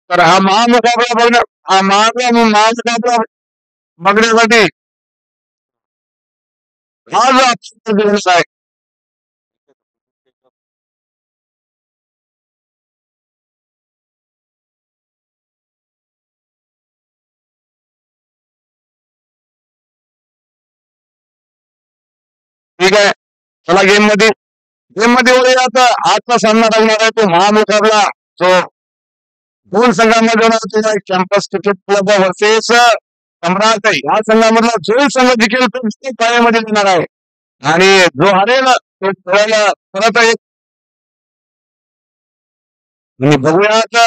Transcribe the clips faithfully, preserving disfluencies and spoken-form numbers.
तर हा महामुकाबला बघण्या हा महामुका महामुकाबला बघण्यासाठी हा जो आपला दिवस आहे, ठीक आहे. चला गेम मध्ये गेम मध्ये वळूया आता. आजचा सामना रंगणार आहे तो महामुकाबला, जो दोन संघांमध्ये होणार आहे. Campus cricket club versus Samrat. या संघामधला जो संघ जिंकेल तो पायामध्ये येणार आहे आणि जो हरेल तो खेळायला परत आहे. आणि बघूयात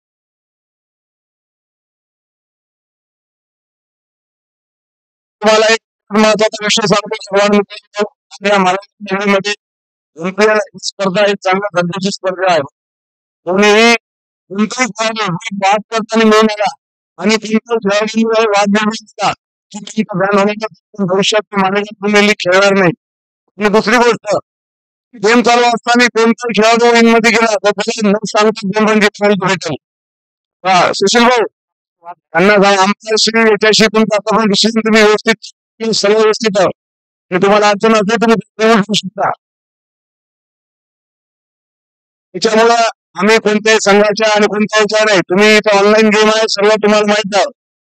तुम्हाला एक महत्वाचा विषय सांगतो. या मराठी मध्ये स्पर्धा एक चांगल्या दर्जाची स्पर्धा आहे. कोणीही कोणताही खेळाडू वाद करताना मिळून आला आणि तीन खेळाडूंमध्ये वाद निर्माण असतात की त्यांचं बॅन होण्याच्या भविष्यात मानली तुम्ही खेळणार नाही. आणि दुसरी गोष्ट, गेम चालू असताना कोणताही खेळाडू इन मध्ये गेला तर त्याला न सांगता दोन रन जिंकण्याची भेटेल. हा सुशील भाऊ, त्यांना जाऊन आमच्याशी याच्याशी तुमचा आता पण विषय तुम्ही व्यवस्थित सर्व व्यवस्थित आहे आणि तुम्हाला अडचण असेल तुम्ही घेऊ शकता. त्याच्यामुळं आम्ही कोणत्याही संघाच्या आणि कोणत्या विचार नाही. तुम्ही इथं ऑनलाईन गेम आहे सर्व तुम्हाला माहित आहे.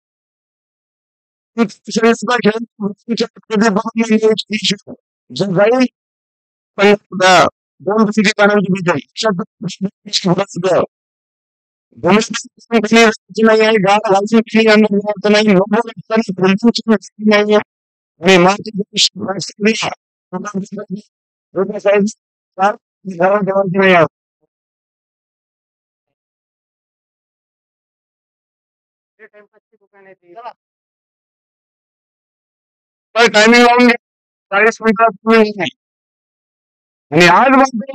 सुद्धा खेळ कधी बघून जर जाईल पण दोन फिरी पाण्याची भीती आहे. नाही आहे गाड घालून खेळी आणण्यात नाही नाही आहे आणि मार्च साईज घरात ठेवायची नाही आहे. टायमिंग लावून घ्या चाळीस मिनिटात तुम्ही नाही. आणि आज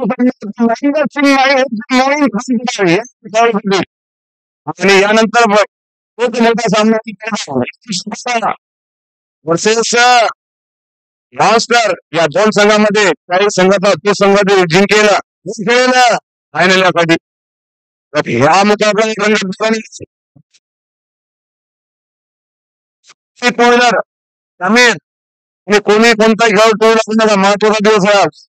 आणि यानंतर खूप मोठा सामना वर्सेस मास्टर या दोन संघामध्ये काही संघाचा तो संघ जिंकेल जिंकेल फायनल यासाठी. तर ह्या मुकाबला टोळीदार समीर आणि कोणी कोणता खेळ टोळला महत्वाचा दिवस आहे आज.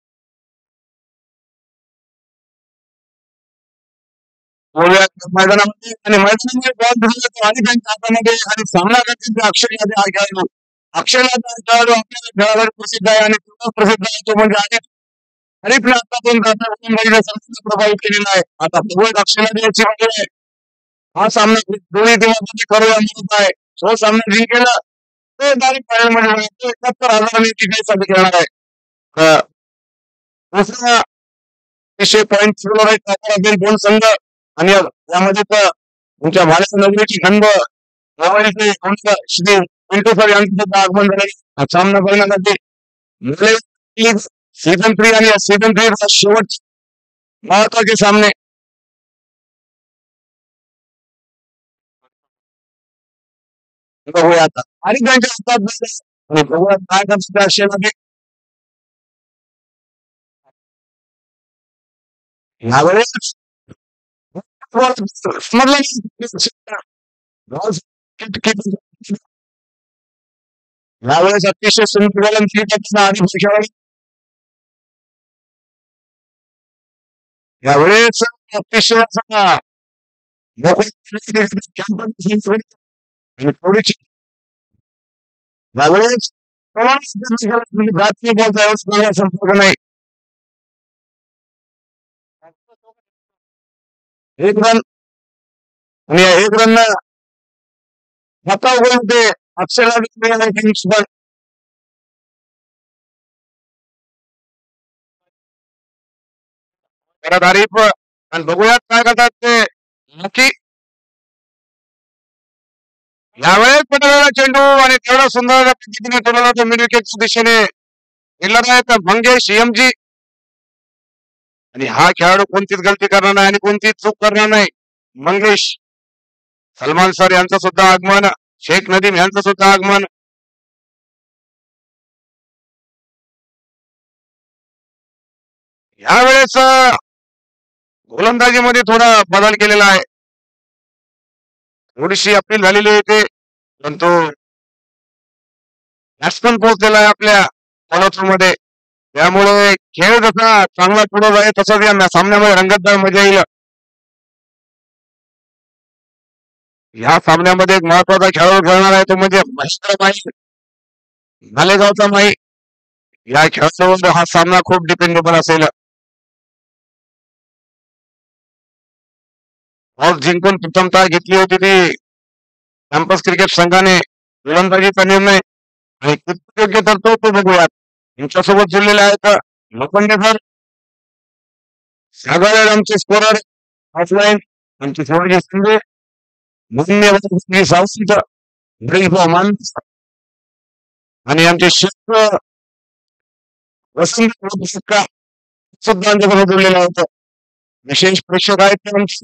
मैदानामध्ये आणि मैदानामध्ये बॉल धरला आणि त्यांच्या हातामध्ये आणि सामना करते अक्षय यादव हा खेळाडू. अक्षय यादव हा खेळाडू आपल्या खेळावर प्रसिद्ध आहे आणि प्रसिद्ध आहे तो म्हणजे अनेक हरीफने आतापर्यंत प्रभावित केलेला आहे. आता बघूयात अक्षय यादव याची आहे. हा सामना दोन्ही टीमांमध्ये करूया म्हणत आहे. जो सामना जिंकेला तो डायरेक्ट फायनल मध्ये तो एकाहत्तर हजारांनी साठी खेळणार आहे. दुसरा विषय पॉईंट आहे दोन संघ आणि यामध्ये तर तुमच्या भारत नगरीची खंड श्री पिंटू सर यांचं सुद्धा आगमन झाले सामना करण्यासाठी. सीझन थ्री आणि सीझन थ्री शेवट महत्वाचे सामने बघूया आता आणि त्यांच्या हातात बघूया काय करतात आशेमध्ये. यावेळेस यावेळेस अतिशय संतुलन आणि खेळाडू यावेळेस अतिशय थोडीशी यावेळेस संपर्क नाही. एक रन आणि एक रन हताव होते अक्षरला पण तारीफ आणि बघूयात काय करतात ते नक्की. यावेळेस पटलेला चेंडू आणि तेवढा सुंदर पद्धतीने ठरवला तो मिड विकेटच्या दिशेने गेलेला आहे तर मंगेश एमजी. आणि हा खेळाडू कोणतीच गलती करणार नाही आणि कोणतीच चूक करणार नाही. मंगेश सलमान सर यांचं सुद्धा आगमन, शेख नदीम यांचं सुद्धा आगमन. यावेळेस गोलंदाजीमध्ये थोडा बदल केलेला आहे. थोडीशी अपील झालेली होती, परंतु बॅट्समन पोहोचलेला आहे आपल्या फॉलोथ्रू त्यामुळे खेळ जसा चांगला पुढे जाईल तसंच या सामन्यामध्ये रंगतदार मजा येईल. या सामन्यामध्ये एक महत्वाचा खेळाडू खेळणार आहे तो म्हणजे महेंद्र माई, मालेगावचा माई. या खेळाडूवर हा सामना खूप डिपेंडेबल असेल. टॉस जिंकून प्रथमतः घेतली होती ती कॅम्पस क्रिकेट संघाने गोलंदाजीचा निर्णय आणि किती योग्य ठरतो तो बघूयात. यांच्यासोबत जुळलेले आहेत लोखंडे सर, सागर आमचे स्कोरर ऑफलाईन, आमची सोडजी शिंदे, मान्य सावंत, ड्रिंक आणि आमचे शिस्त वसंत सुद्धा आमच्यासोबत जुळलेले आहेत. विशेष प्रेक्षक आहेत ते आमचे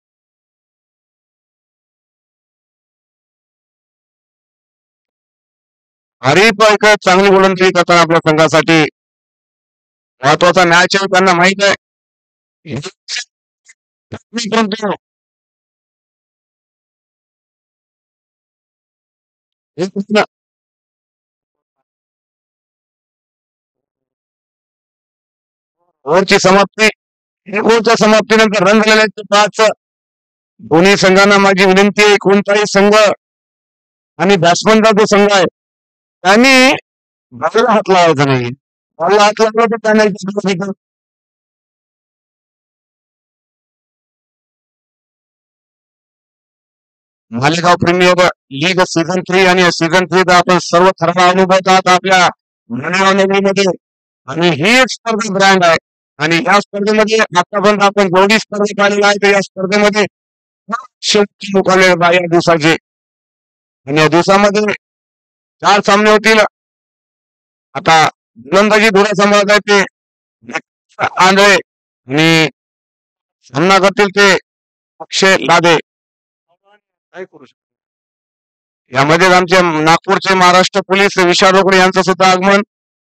हरीफ एक चांगली गोलंदाजी करताना आपल्या संघासाठी महत्वाचा मॅच आहे त्यांना माहित आहे. परंतु ओव्हरची समाप्ती, एक ओव्हरच्या समाप्तीनंतर रन झालेले आहेत पाच. दोन्ही संघांना माझी विनंती आहे कोणताही संघ आणि बॅट्समनचा जो संघ आहे त्यांनी बॉलला हात लावायचा नाही. बॉलला हात लावला तर त्यांना Malegaon premier league season three आणि सीझन थ्रीचा आपण सर्व खरा अनुभव आहात आपल्या मालेगाव नगरीमध्ये आणि ही एक स्पर्धा ब्रँड आहे. आणि या स्पर्धेमध्ये आतापर्यंत आपण जेवढी स्पर्धा पाहिलेला आहे तर या स्पर्धेमध्ये शेवटची मुकाबले या दिवसाचे आणि या दिवसामध्ये चार सामने होतील. आता गोलंदाजी धुरा सांभाळत आहे ते आंधळे आणि सामना करतील ते अक्षय लादे. काय करू शकतो यामध्ये आमचे नागपूरचे महाराष्ट्र पोलीस विशाल रोकडे यांचं सुद्धा आगमन.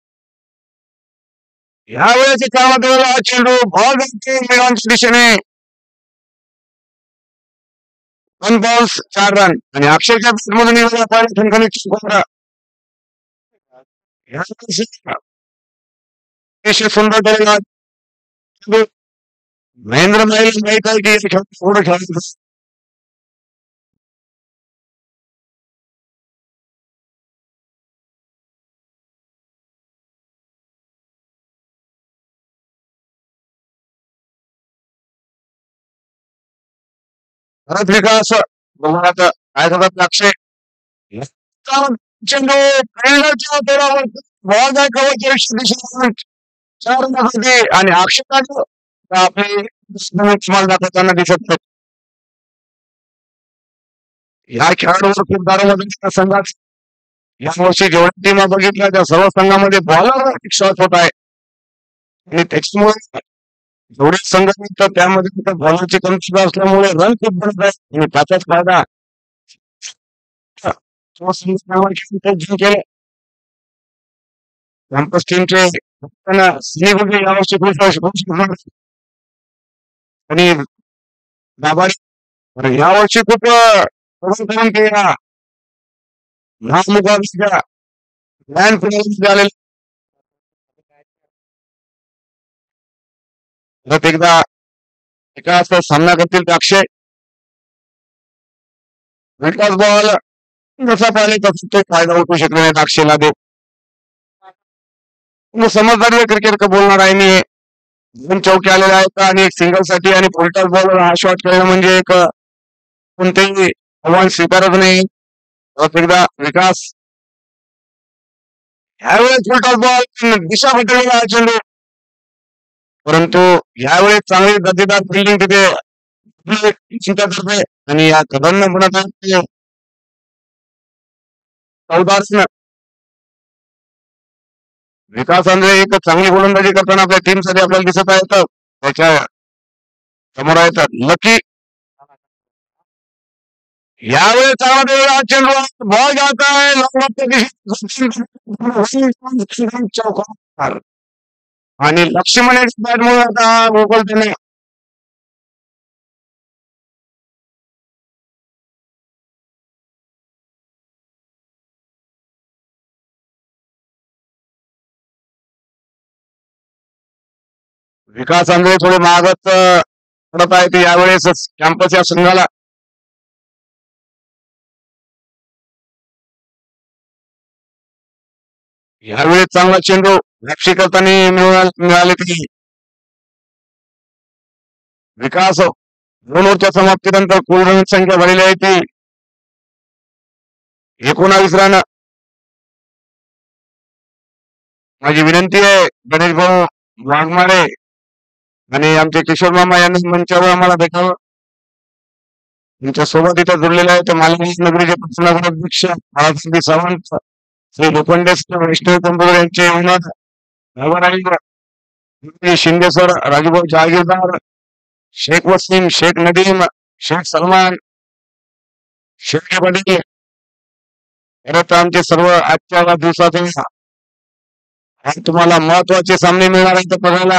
यावेळेस कामात चेंडू बॉल मिळवण्याच्या दिशेने वन बॉल्स चार रन आणि अक्षयच्या बॅटमधून पहिल्या अतिशय सुंदर टोला महेंद्र माईल माहित आहे की पुढे खेळायचं परत विकास बघून आता काय करतात अक्षय चेंडू खेळण्याच्या तोरावर बॉल जाय कव्हर चार मध्ये आणि अक्षय आपले स्मॉल दाखवताना दिसत नाही. या खेळाडूवर खूप दारोमध्ये संघात या वर्षी जेवढ्या टीमा बघितल्या त्या सर्व संघामध्ये बॉलर शॉट होत आहे आणि त्याच्यामुळे जेवढे संघ निघतात त्यामध्ये बॉलरची कमतरता असल्यामुळे रन खूप बनत आहे आणि त्याचाच फायदा केले. कॅम्पस टीमचे यावर्षी आणि दाबाडी यावर्षी खूप करून केला नामुकाबला लॅन झालेला परत एकदा एका सामना करतील ते अक्षय विकास बॉल जसा पाहिजे तसा तो फायदा उठू शकले नाहीत अक्षयला दे समजदारी क्रिकेट का बोलणार आहे मी. दोन चौके आलेले आहेत आणि एक सिंगल साठी आणि फुलटॉस बॉलर हा शॉट खेळणं म्हणजे एक कोणतेही आव्हान स्वीकारत नाही. एकदा विकास ह्यावेळेस फुलटॉस बॉल दिशा बदललेला आहे चेंडू परंतु यावेळेस चांगली गतीदार फिल्डिंग तिथे चिंता करते आणि या कदम म्हणत आहे चौदार विकास आंध्रे एक चांगली गोलंदाजी करताना आपल्या टीम साठी आपल्याला दिसत आहेत. त्याच्या समोर आहेत लकी यावेळेस चांगला चेंडू बॉल जात आहे आणि लक्ष्मण बॅटमुळे आता गोकुल त्याने विकास आंधळे थोडे मागत अ, पडत आहेत यावेळेस कॅम्पस या संघाला. यावेळेस चांगला चेंडू रक्षी करताना मिळाले ती विकास दोन ओव्हरच्या समाप्तीनंतर कुल रन संख्या झालेली आहे ती एकोणावीस रन. माझी विनंती आहे गणेश भाऊ वाघमारे आणि आमचे किशोर मामा यांनी मंचावर आम्हाला भेटावं. तुमच्या सोबत इथं जुळलेले आहेत मालवणी नगरीचे प्रश्न अध्यक्ष बाळासाहेब सावंत, श्री लोखंडे वैष्णव कंपनी यांचे विनोद शिंदे सर, राजूभाऊ जहागीरदार, शेख वसीम, शेख नदीम, शेख सलमान, शेख पाटील, परत आमचे सर्व आजच्या दिवसाचे आज तुम्हाला महत्वाचे सामने मिळणार आहेत बघायला.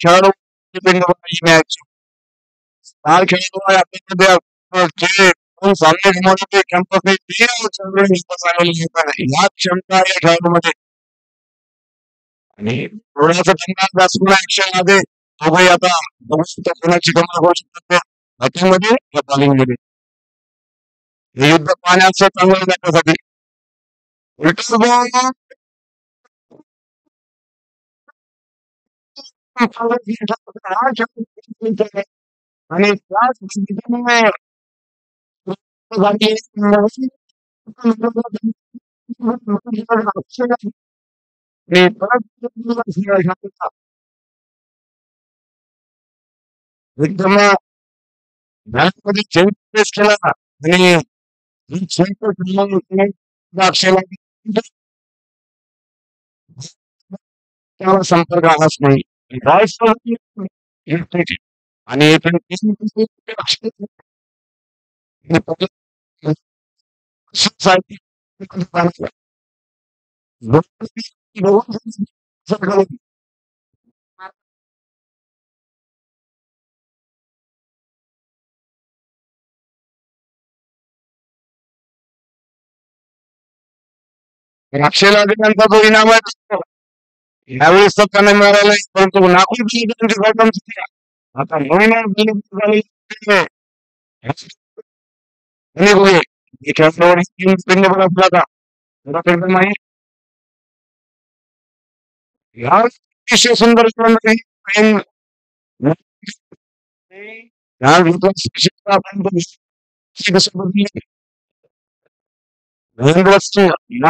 खेळाडू डिपेंड ही मॅच चार खेळाडू आहे आपल्यामध्ये अ, जे दोन सामने गमावले ते कॅम्पसने तीन चांगले निष्कर्ष आलेले आहेत या क्षमता आहे या खेळाडूमध्ये आणि थोडासा दमदार बॅट्समन ऍक्शन मध्ये दोघंही आता बघू शकतो कोणाची कमाल होऊ शकतात बॅटिंगमध्ये या बॉलिंगमध्ये हे युद्ध पाहण्याचं चांगलं आहे त्याच्यासाठी विठ्ठल बॉल आणि त्याच पद्धतीने आणि परत एकदम मध्ये चेंज प्रेस केला आणि अक्षयला त्याला संपर्क आलाच नाही आणि अक्षयला त्यांचा जो इनाम आहे यावेळेस तर त्यांना मिळाला परंतु नागपूर त्यांची घटना आता नवीन एकदम आहे या अतिशय सुंदर महेंद्र सिंह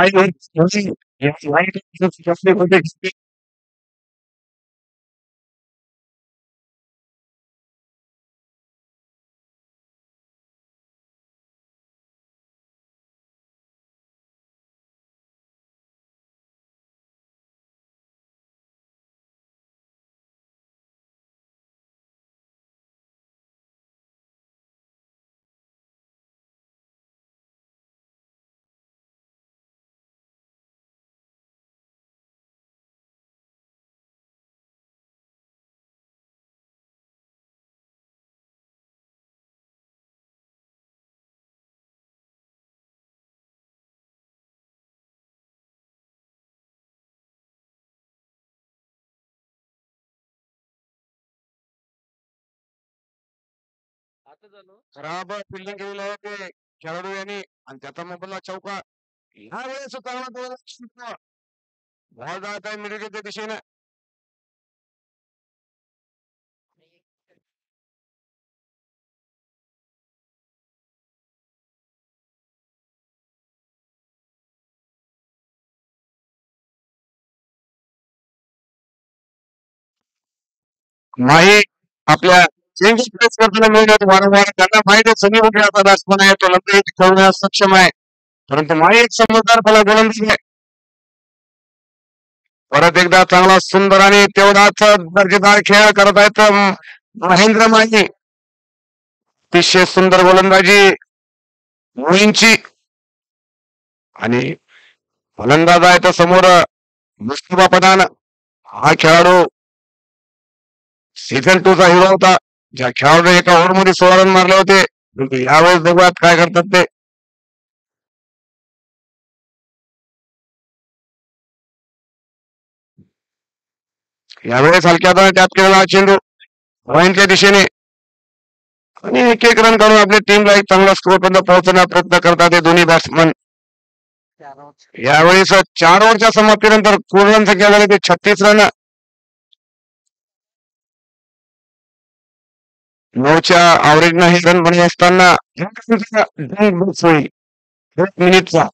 खराब फिल्डिंग केलेलं आहे ते खेळाडू यांनी आणि त्याचा मोबाईलला चौका ह्या वेळेस चांगला बॉल जात आहे मिडविकेटच्या दिशेने नाही आपल्या चेंज प्रेस करताना मिळत वारंवार त्यांना माहिती आहे सनी वगैरे आता बॅट्समन आहे तो नंतर खेळण्यास सक्षम आहे परंतु माही एक समजदार फला गोलंदाज आहे परत एकदा चांगला सुंदर आणि तेवढाच दर्जेदार खेळ करत आहेत महेंद्र माही अतिशय सुंदर गोलंदाजी मोहींची आणि फलंदाज आहे तर समोर मुस्तफा पठाण हा खेळाडू सीझन टू चा हिरो होता ज्या खेळाडू एका ओव्हरमध्ये सोळा रन मारले होते यावेळेस बघूयात काय करतात ते यावेळेस हलक्या त्यात केलेला चेंडू पॉइंटच्या दिशेने आणि एक एक रन काढून आपल्या टीमला एक चांगला स्कोर पर्यंत पोहोचण्याचा प्रयत्न करतात हे दोन्ही बॅट्समन यावेळेस चार ओव्हरच्या समाप्तीनंतर कुल रन संख्या झाली ते छत्तीस रन नऊच्या अवरेजनं हे रन बनले असताना मिनिटचा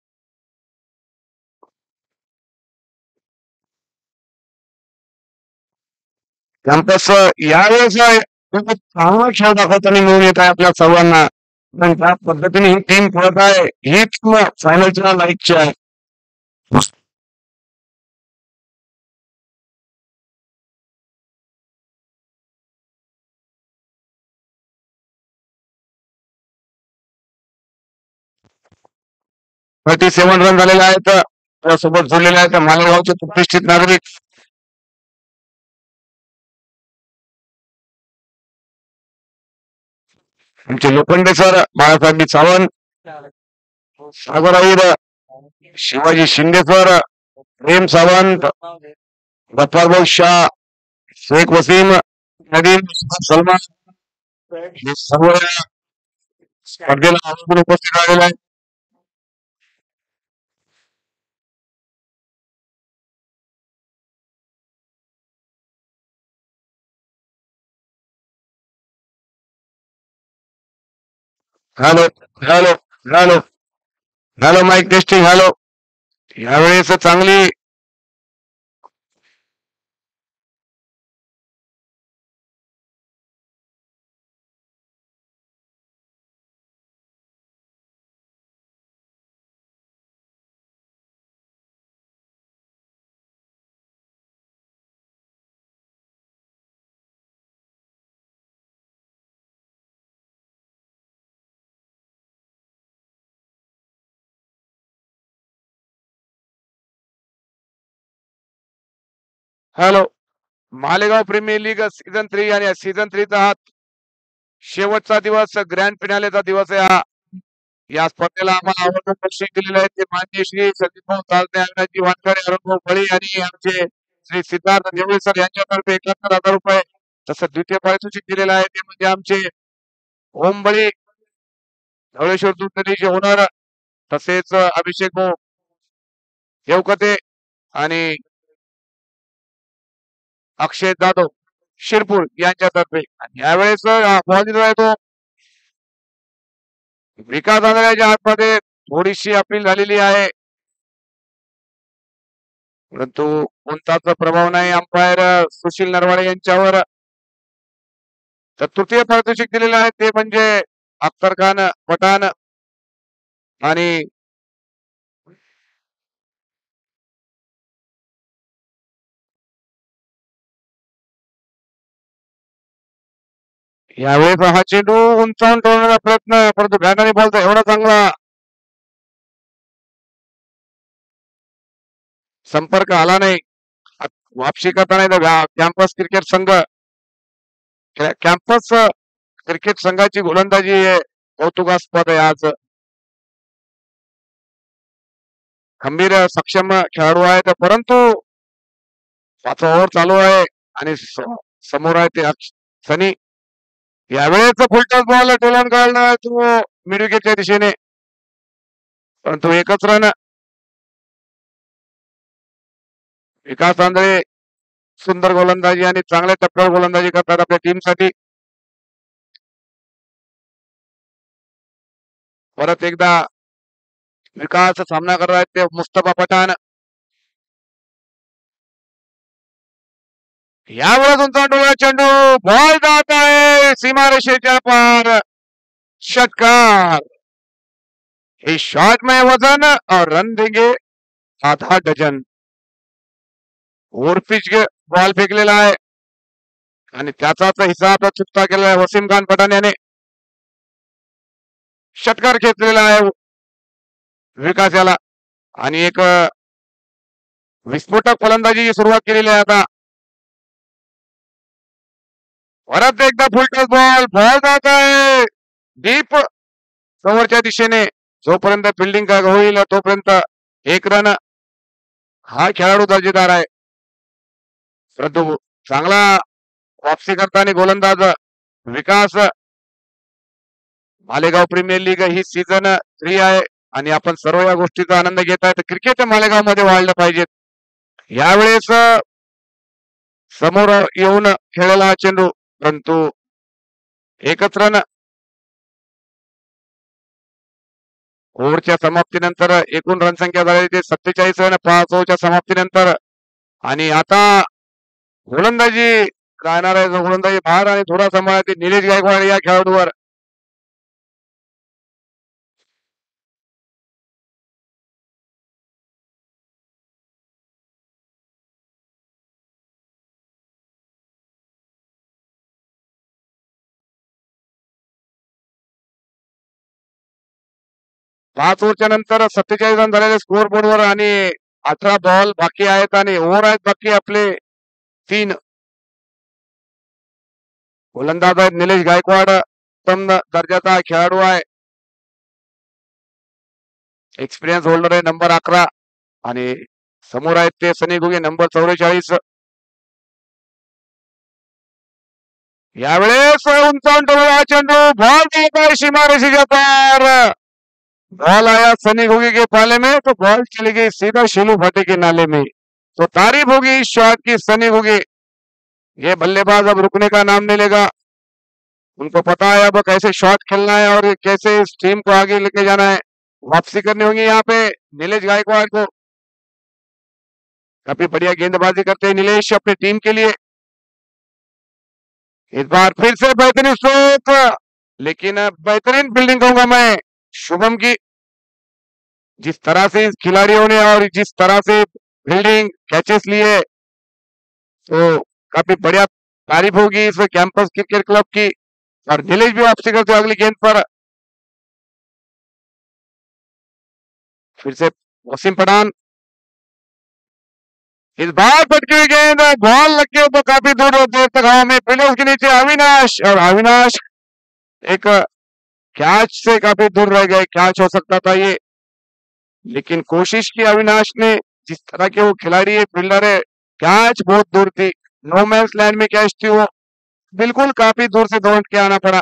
कॅम्पस यावेळेस चांगला खेळ दाखवताना मिळून येत आहे आपल्या सर्वांना पण त्या पद्धतीने ही टीम खेळत आहे ही टीम फायनलच्या लाईकची आहे थर्टी सेव्हन रन झालेले आहेत त्यासोबत जोडलेले आहेत मालेगावचे प्रतिष्ठित नागरिक आमचे लोखंडे सर, बाळासाहेब सावंत, सागराईर, शिवाजी शिंदे सर, प्रेम सावंत, गफ्फारभाऊ शाह, शेख वसीम, नदीम सलमान हे सर्व स्पर्धेला आवर्जून उपस्थित राहिलेले आहेत. Hello hello hello hello mic testing hello. यावेळेस चांगली hello. Malegaon premier league season three आणि सीझन थ्रीचा हा शेवटचा दिवस, ग्रँड फिनालेचा दिवस आहे हा. या स्पर्धेला आम्हाला आवर्जून बक्षीस दिलेले आहे ते माननीय श्री संदीपभाऊ तारणे, अण्णाजी वानखडे, अरुणभाऊ बळी आणि आमचे श्री सिद्धार्थ देवळे सर यांच्यातर्फे एकाहत्तर हजार रुपये. तसं द्वितीय पारितोषिक दिलेलं आहे ते म्हणजे आमचे ओम बळी, धवळेश्वर दूध नदीचे ओनर, तसेच अभिषेक भाऊ देवकते आणि अक्षय जाधव शिरपूर यांच्यातर्फे. आणि यावेळेस बॉल आहे तो विकास आंधळ्याच्या हातमध्ये थोडीशी अपील झालेली आहे, परंतु कोणताच प्रभाव नाही अंपायर सुशील नरवाडे यांच्यावर. तर तृतीय पारितोषिक दिलेले आहे ते म्हणजे अख्तर खान पठाण आणि यावेळेस हा चेंडू उंचावून ठेवण्याचा प्रयत्न, परंतु बॅटाने बॉलचा एवढा चांगला संपर्क आला नाही. वापसी करताना कॅम्पस क्रिकेट संघ कॅम्पस क्रिकेट संघाची गोलंदाजी कौतुकास्पद आहे. आज खंबीर सक्षम खेळाडू आहेत, परंतु पाच ओव्हर चालू आहे आणि समोर आहे ते सनी. यावेळेस फुलटॉस बॉल टोलन काढणार तो मिड विकेटच्या दिशेने, परंतु एकच रन. विकास आंधळे सुंदर गोलंदाजी आणि चांगल्या टप्प्यावर गोलंदाजी करतात आपल्या टीमसाठी. परत एकदा विकास सामना करत आहेत ते मुस्तफा पठाण. यावेळेस उंचावून चेंडू, बॉल जात आहे सीमारेषेच्या पार, षटकार. हे शॉट में वजन और रन देंगे आधा डजन. ओव्हरपिच बॉल फेकलेला आहे आणि त्याचाच हिसाब चुकता केला आहे वसीम खान पठाण याने. षटकार घेतलेला आहे विकास याला आणि एक विस्फोटक फलंदाजीची सुरुवात केलेली आहे आता. परत एकदा फुलटॉस बॉल, बॉल जात आहे डीप समोरच्या दिशेने. जोपर्यंत फिल्डिंग होईल तोपर्यंत एक रन. हा खेळाडू दर्जेदार आहे, परंतु चांगला वापसी करताना गोलंदाज विकास. मालेगाव प्रीमियर लीग ही सीझन थ्री आहे आणि आपण सर्व या गोष्टीचा आनंद घेत आहे. क्रिकेट मालेगाव मध्ये वाढलं पाहिजे. यावेळेस समोर येऊन खेळलेला हा चेंडू, परंतु एकच रन. ओव्हरच्या समाप्तीनंतर एकूण रणसंख्या झाली ते सत्तेचाळीस रन पाच ओव्हरच्या समाप्तीनंतर. आणि आता गोलंदाजी राहणार आहे, गोलंदाजी भार आणि थोडा सांभाळते निलेश गायकवाड या खेळाडूवर. पाच ओव्हरच्या नंतर सत्तेचाळीस रन झालेले स्कोअर बोर्डवर आणि अठरा बॉल बाकी आहेत आणि ओव्हर आहेत बाकी आपले तीन. गोलंदाज आहेत निलेश गायकवाड, उत्तम दर्जाचा खेळाडू आहे. एक्सपिरियन्स होल्डर आहे नंबर अकरा आणि समोर आहेत ते सनी घुगे नंबर चौवेचाळीस. यावेळेस उंचावून चेंडू बॉल जाता है सीमारेषेच्या पार. बॉल आया सनी घुगे के पाले में तो बॉल चली गई सीधा शिलू भाटे के नाले में. तो तारीफ होगी इस शॉट की सनी घुगे. ये बल्लेबाज अब रुकने का नाम नहीं लेगा. उनको पता है अब कैसे शॉट खेलना है और कैसे इस टीम को आगे लेके जाना है. वापसी करनी होगी यहाँ पे नीलेश गायकवाड़ को. काफी बढ़िया गेंदबाजी करते हैं नीलेश अपनी टीम के लिए. इस बार फिर से बेहतरीन स्ट्रोक, लेकिन बेहतरीन फील्डिंग कहूंगा मैं शुभम की. जिस तरह से इस खिलाड़ियों ने और जिस तरह से फील्डिंग कैचेस लिए तो काफी बढ़िया तारीफ होगी इस कैंपस क्रिकेट क्लब की. और नीलेश भी वापसी करते अगली गेंद पर. फिर से वसीम पठान. इस बार पटकी हुई गेंद बॉल लग के तो काफी दूर देर तक हवा में. प्लेयर्स के नीचे अविनाश और अविनाश एक कैच से काफी दूर रह गए. कैच हो सकता था ये, लेकिन कोशिश की अविनाश ने. जिस तरह के वो खिलाड़ी है फील्डर है, कैच बहुत दूर थी. नो मैंस लैंड में कैच थी वो, बिल्कुल काफी दूर से दौड़ के आना पड़ा.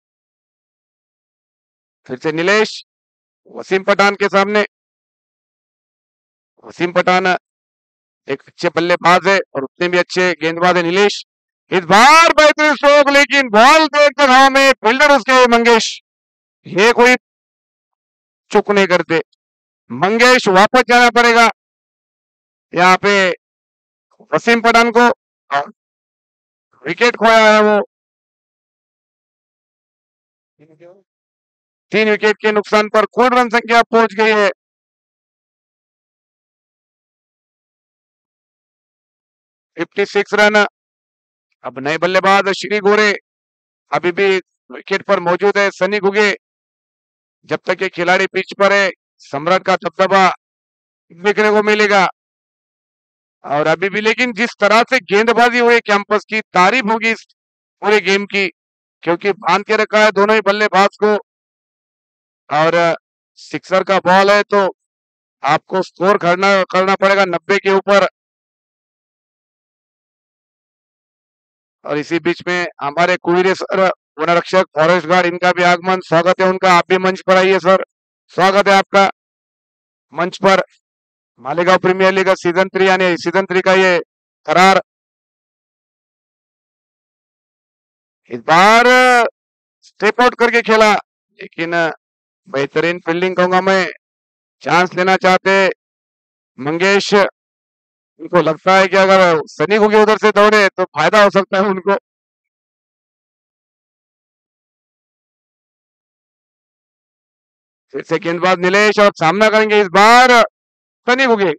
फिर से नीलेश वसीम पठान के सामने. वसीम पठान एक अच्छे बल्लेबाज है और उतने भी अच्छे गेंदबाज है नीलेश. इस बार बेहतरीन स्ट्रोक, लेकिन बॉल देखते हवा में. फील्डर उसके मंगेश, ये कोई चुक नहीं करते. मंगेश वापस जाना पड़ेगा यहाँ पे वसीम पठान को. विकेट खोया है वो. तीन विकेट के नुकसान पर कुल रन संख्या पहुंच गई है छप्पन रन. अब नए बल्लेबाज श्री गोरे अभी भी विकेट पर मौजूद है. सनी घुगे, जब तक ये खिलाड़ी पिच पर है सम्राट का दबदबा देखने को मिलेगा. और अभी भी लेकिन जिस तरह से गेंदबाजी हुई कैंपस की, तारीफ होगी इस पूरे गेम की, क्योंकि बांध के रखा है दोनों ही बल्लेबाज को. और सिक्सर का बॉल है तो आपको स्कोर करना करना पड़ेगा नब्बे के ऊपर. और इसी बीच में हमारे कुईरे सर वनरक्षक फॉरेस्ट गार्ड, इनका भी आगमन. स्वागत है उनका. आप भी मंच पर आइए सर, स्वागत है आपका मंच पर. Malegaon premier league season three यानी सीजन थ्री का ये करार. इस बार स्टेप आउट करके खेला, लेकिन बेहतरीन फील्डिंग कहूंगा मैं. चांस लेना चाहते मंगेश. उनको लगता है कि अगर सनी घुगे उधर से दौड़े तो फायदा हो सकता है उनको. फिर से गेंदबाज नीलेश और सामना करेंगे इस बार सनी घुगे.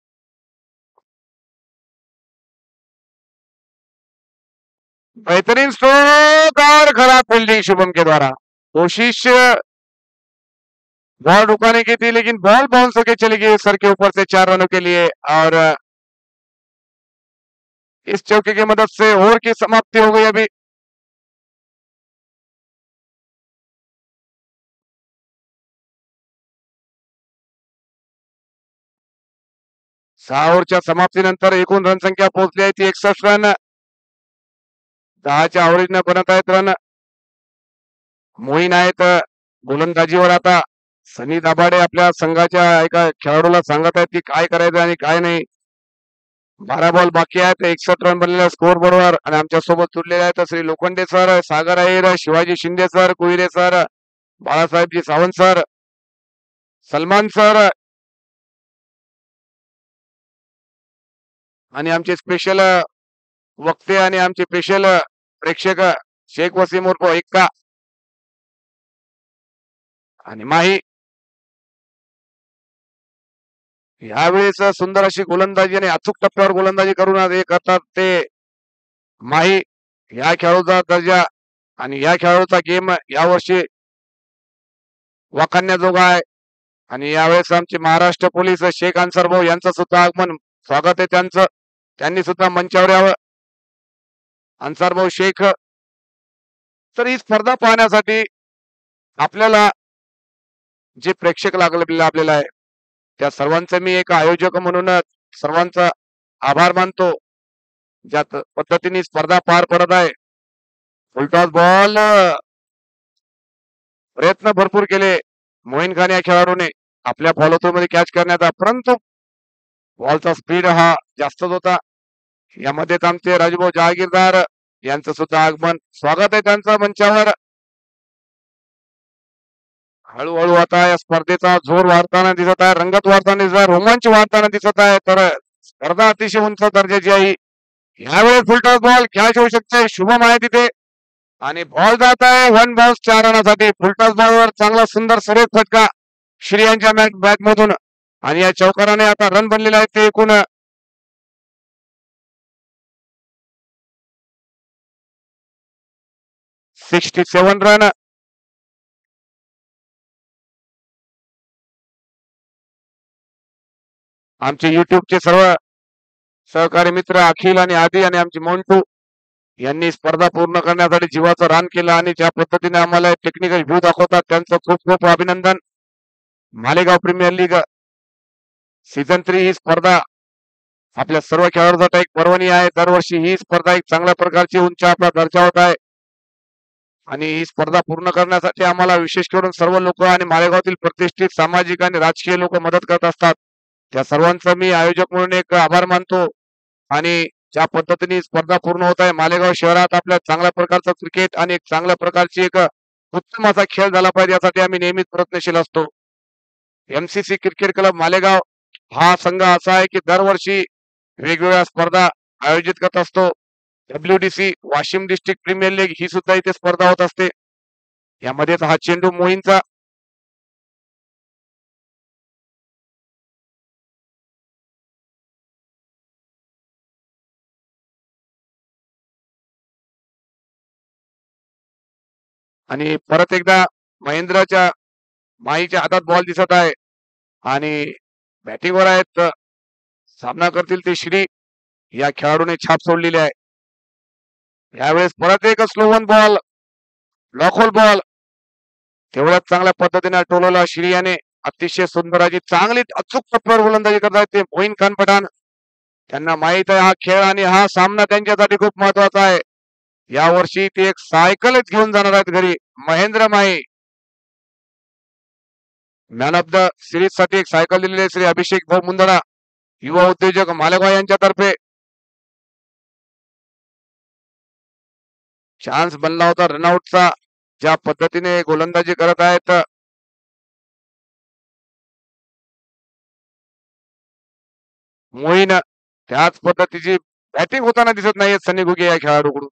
बेहतरीन स्ट्रोक और खराब फील्डिंग शुभम के द्वारा. कोशिश बॉल रुकाने की थी, लेकिन बॉल बाउंस होकर चली गई सर के ऊपर से चार रनों के लिए. और इस चौके की मदद से ओवर की समाप्ति हो गई. अभी सहा ओव्हरच्या समाप्तीनंतर एकूण रन संख्या पोहोचली आहे ती एकसष्ट रन. दहाच्या आवरेजने बनत आहेत रन. मोहीन आहेत गोलंदाजीवर. आता सनी दाभाडे आपल्या संघाच्या एका खेळाडूला सांगत आहेत की काय करायचं आणि काय नाही. बारा बॉल बाकी आहेत, एकसष्ट रन बनलेल्या स्कोर बरोबर. आणि आमच्या सोबत जुडलेले आहेत Shri Lokhande sir, Sagar Aher, Shivaji Shinde sir, Kuhire sir, Balasahebji Sawant sir, Salman sir आणि आमचे स्पेशल वक्ते आणि आमचे स्पेशल प्रेक्षक शेख वसीम उर्फ एक्का आणि माही. यावेळेस सुंदर अशी गोलंदाजी आणि अचूक टप्प्यावर गोलंदाजी करून हे करतात ते माही. या खेळाडूचा दर्जा आणि या खेळाडूचा गेम यावर्षी वाखाणण्याजोगा आहे. आणि यावेळेस आमचे महाराष्ट्र पोलीस शेख अन्सर भाऊ यांचं सुद्धा आगमन. स्वागत आहे त्यांचं. त्यांनी सुद्धा मंचावर यावं. अन्सर भाऊ शेख तर ही स्पर्धा पाहण्यासाठी आपल्याला जे प्रेक्षक लागले लाभलेला आहे त्या सर्वांचं मी एक आयोजक म्हणूनच सर्वांचा आभार मानतो. ज्या पद्धतीने स्पर्धा पार पडत आहे. फुलटॉस बॉल प्रयत्न भरपूर केले मोईन खान या खेळाडूने आपल्या फॉलोथ्रू मध्ये कॅच करण्याचा, परंतु बॉलचा स्पीड हा जास्तच होता. यामध्येच आमचे राजूभाऊ जहागीरदार यांचं सुद्धा आगमन, स्वागत आहे त्यांचं मंचावर. हळूहळू आता या स्पर्धेचा जोर वाढताना दिसत आहे, रंगत वाढताना दिसत आहे, रोमांच वाढताना दिसत आहे. तर स्पर्धा अतिशय उंच दर्जाची आहे. यावेळेस फुलटॉस बॉल कॅच होऊ शकते, शुभम आहे तिथे आणि बॉल जात आहे वन बाउन्स चार रनासाठी. फुलटॉस बॉलवर चांगला सुंदर सरेज फटका श्री यांच्या बॅट मधून आणि या चौकाराने आता रन बनलेले आहेत ते एकूण सिक्स्टी सेवन रन. आमचे युट्यूबचे सर्व सहकारी मित्र अखिल आणि आदी आणि आमचे मोंटू यांनी स्पर्धा पूर्ण करण्यासाठी जीवाचं रान केलं आणि ज्या पद्धतीने आम्हाला टेक्निकल व्ह्यू दाखवतात त्यांचं खूप खूप अभिनंदन. Malegaon premier league season three ही स्पर्धा आपल्या सर्व खेळाडूंसाठी एक पर्वणी आहे. दरवर्षी ही स्पर्धा एक चांगल्या प्रकारची उंच आपला दर्जा होत आहे आणि ही स्पर्धा पूर्ण करण्यासाठी आम्हाला विशेष करून सर्व लोक आणि मालेगावातील प्रतिष्ठित सामाजिक आणि राजकीय लोक मदत करत असतात. त्या सर्वांचा मी आयोजक म्हणून एक आभार मानतो आणि ज्या पद्धतीने स्पर्धा पूर्ण होत आहे मालेगाव शहरात आपल्या चांगल्या प्रकारचं क्रिकेट आणि एक चांगल्या प्रकारची एक उत्तम असा खेळ झाला पाहिजे यासाठी आम्ही नेहमीच प्रयत्नशील असतो. एमसीसी क्रिकेट क्लब मालेगाव हा संघ असा आहे की दरवर्षी वेगवेगळ्या स्पर्धा आयोजित करत असतो. WDC Washim district premier league ही सुद्धा इथे स्पर्धा होत असते. यामध्येच हा चेंडू मोहींचा आणि परत एकदा महेंद्रच्या माईच्या हातात बॉल दिसत आहे आणि बॅटिंगवर आहेत सामना करतील ते श्री या खेळाडूने छाप सोडलेली आहे. यावेळेस परत एक स्लो वन बॉल लॉकहोल बॉल तेवढ्याच चांगल्या पद्धतीने टोलवला श्री याने. अतिशय सुंदर अशी चांगली अचूक टप्प्यावर गोलंदाजी करतायत ते मोईन खान पठाण. त्यांना माहित आहे हा खेळ आणि हा सामना त्यांच्यासाठी खूप महत्वाचा आहे. यावर्षी ते एक सायकलच घेऊन जाणार आहेत घरी. महेंद्र माई मॅन ऑफ द सिरीज साठी एक सायकल दिलेली आहे श्री अभिषेक भाऊ मुंदडा युवा उद्योजक मालेगाव यांच्यातर्फे. चान्स बनला होता रनआउटचा. ज्या पद्धतीने गोलंदाजी करत आहेत मोईन त्याच पद्धतीची बॅटिंग होताना दिसत नाहीये सनी घुगे या खेळाडूकडून.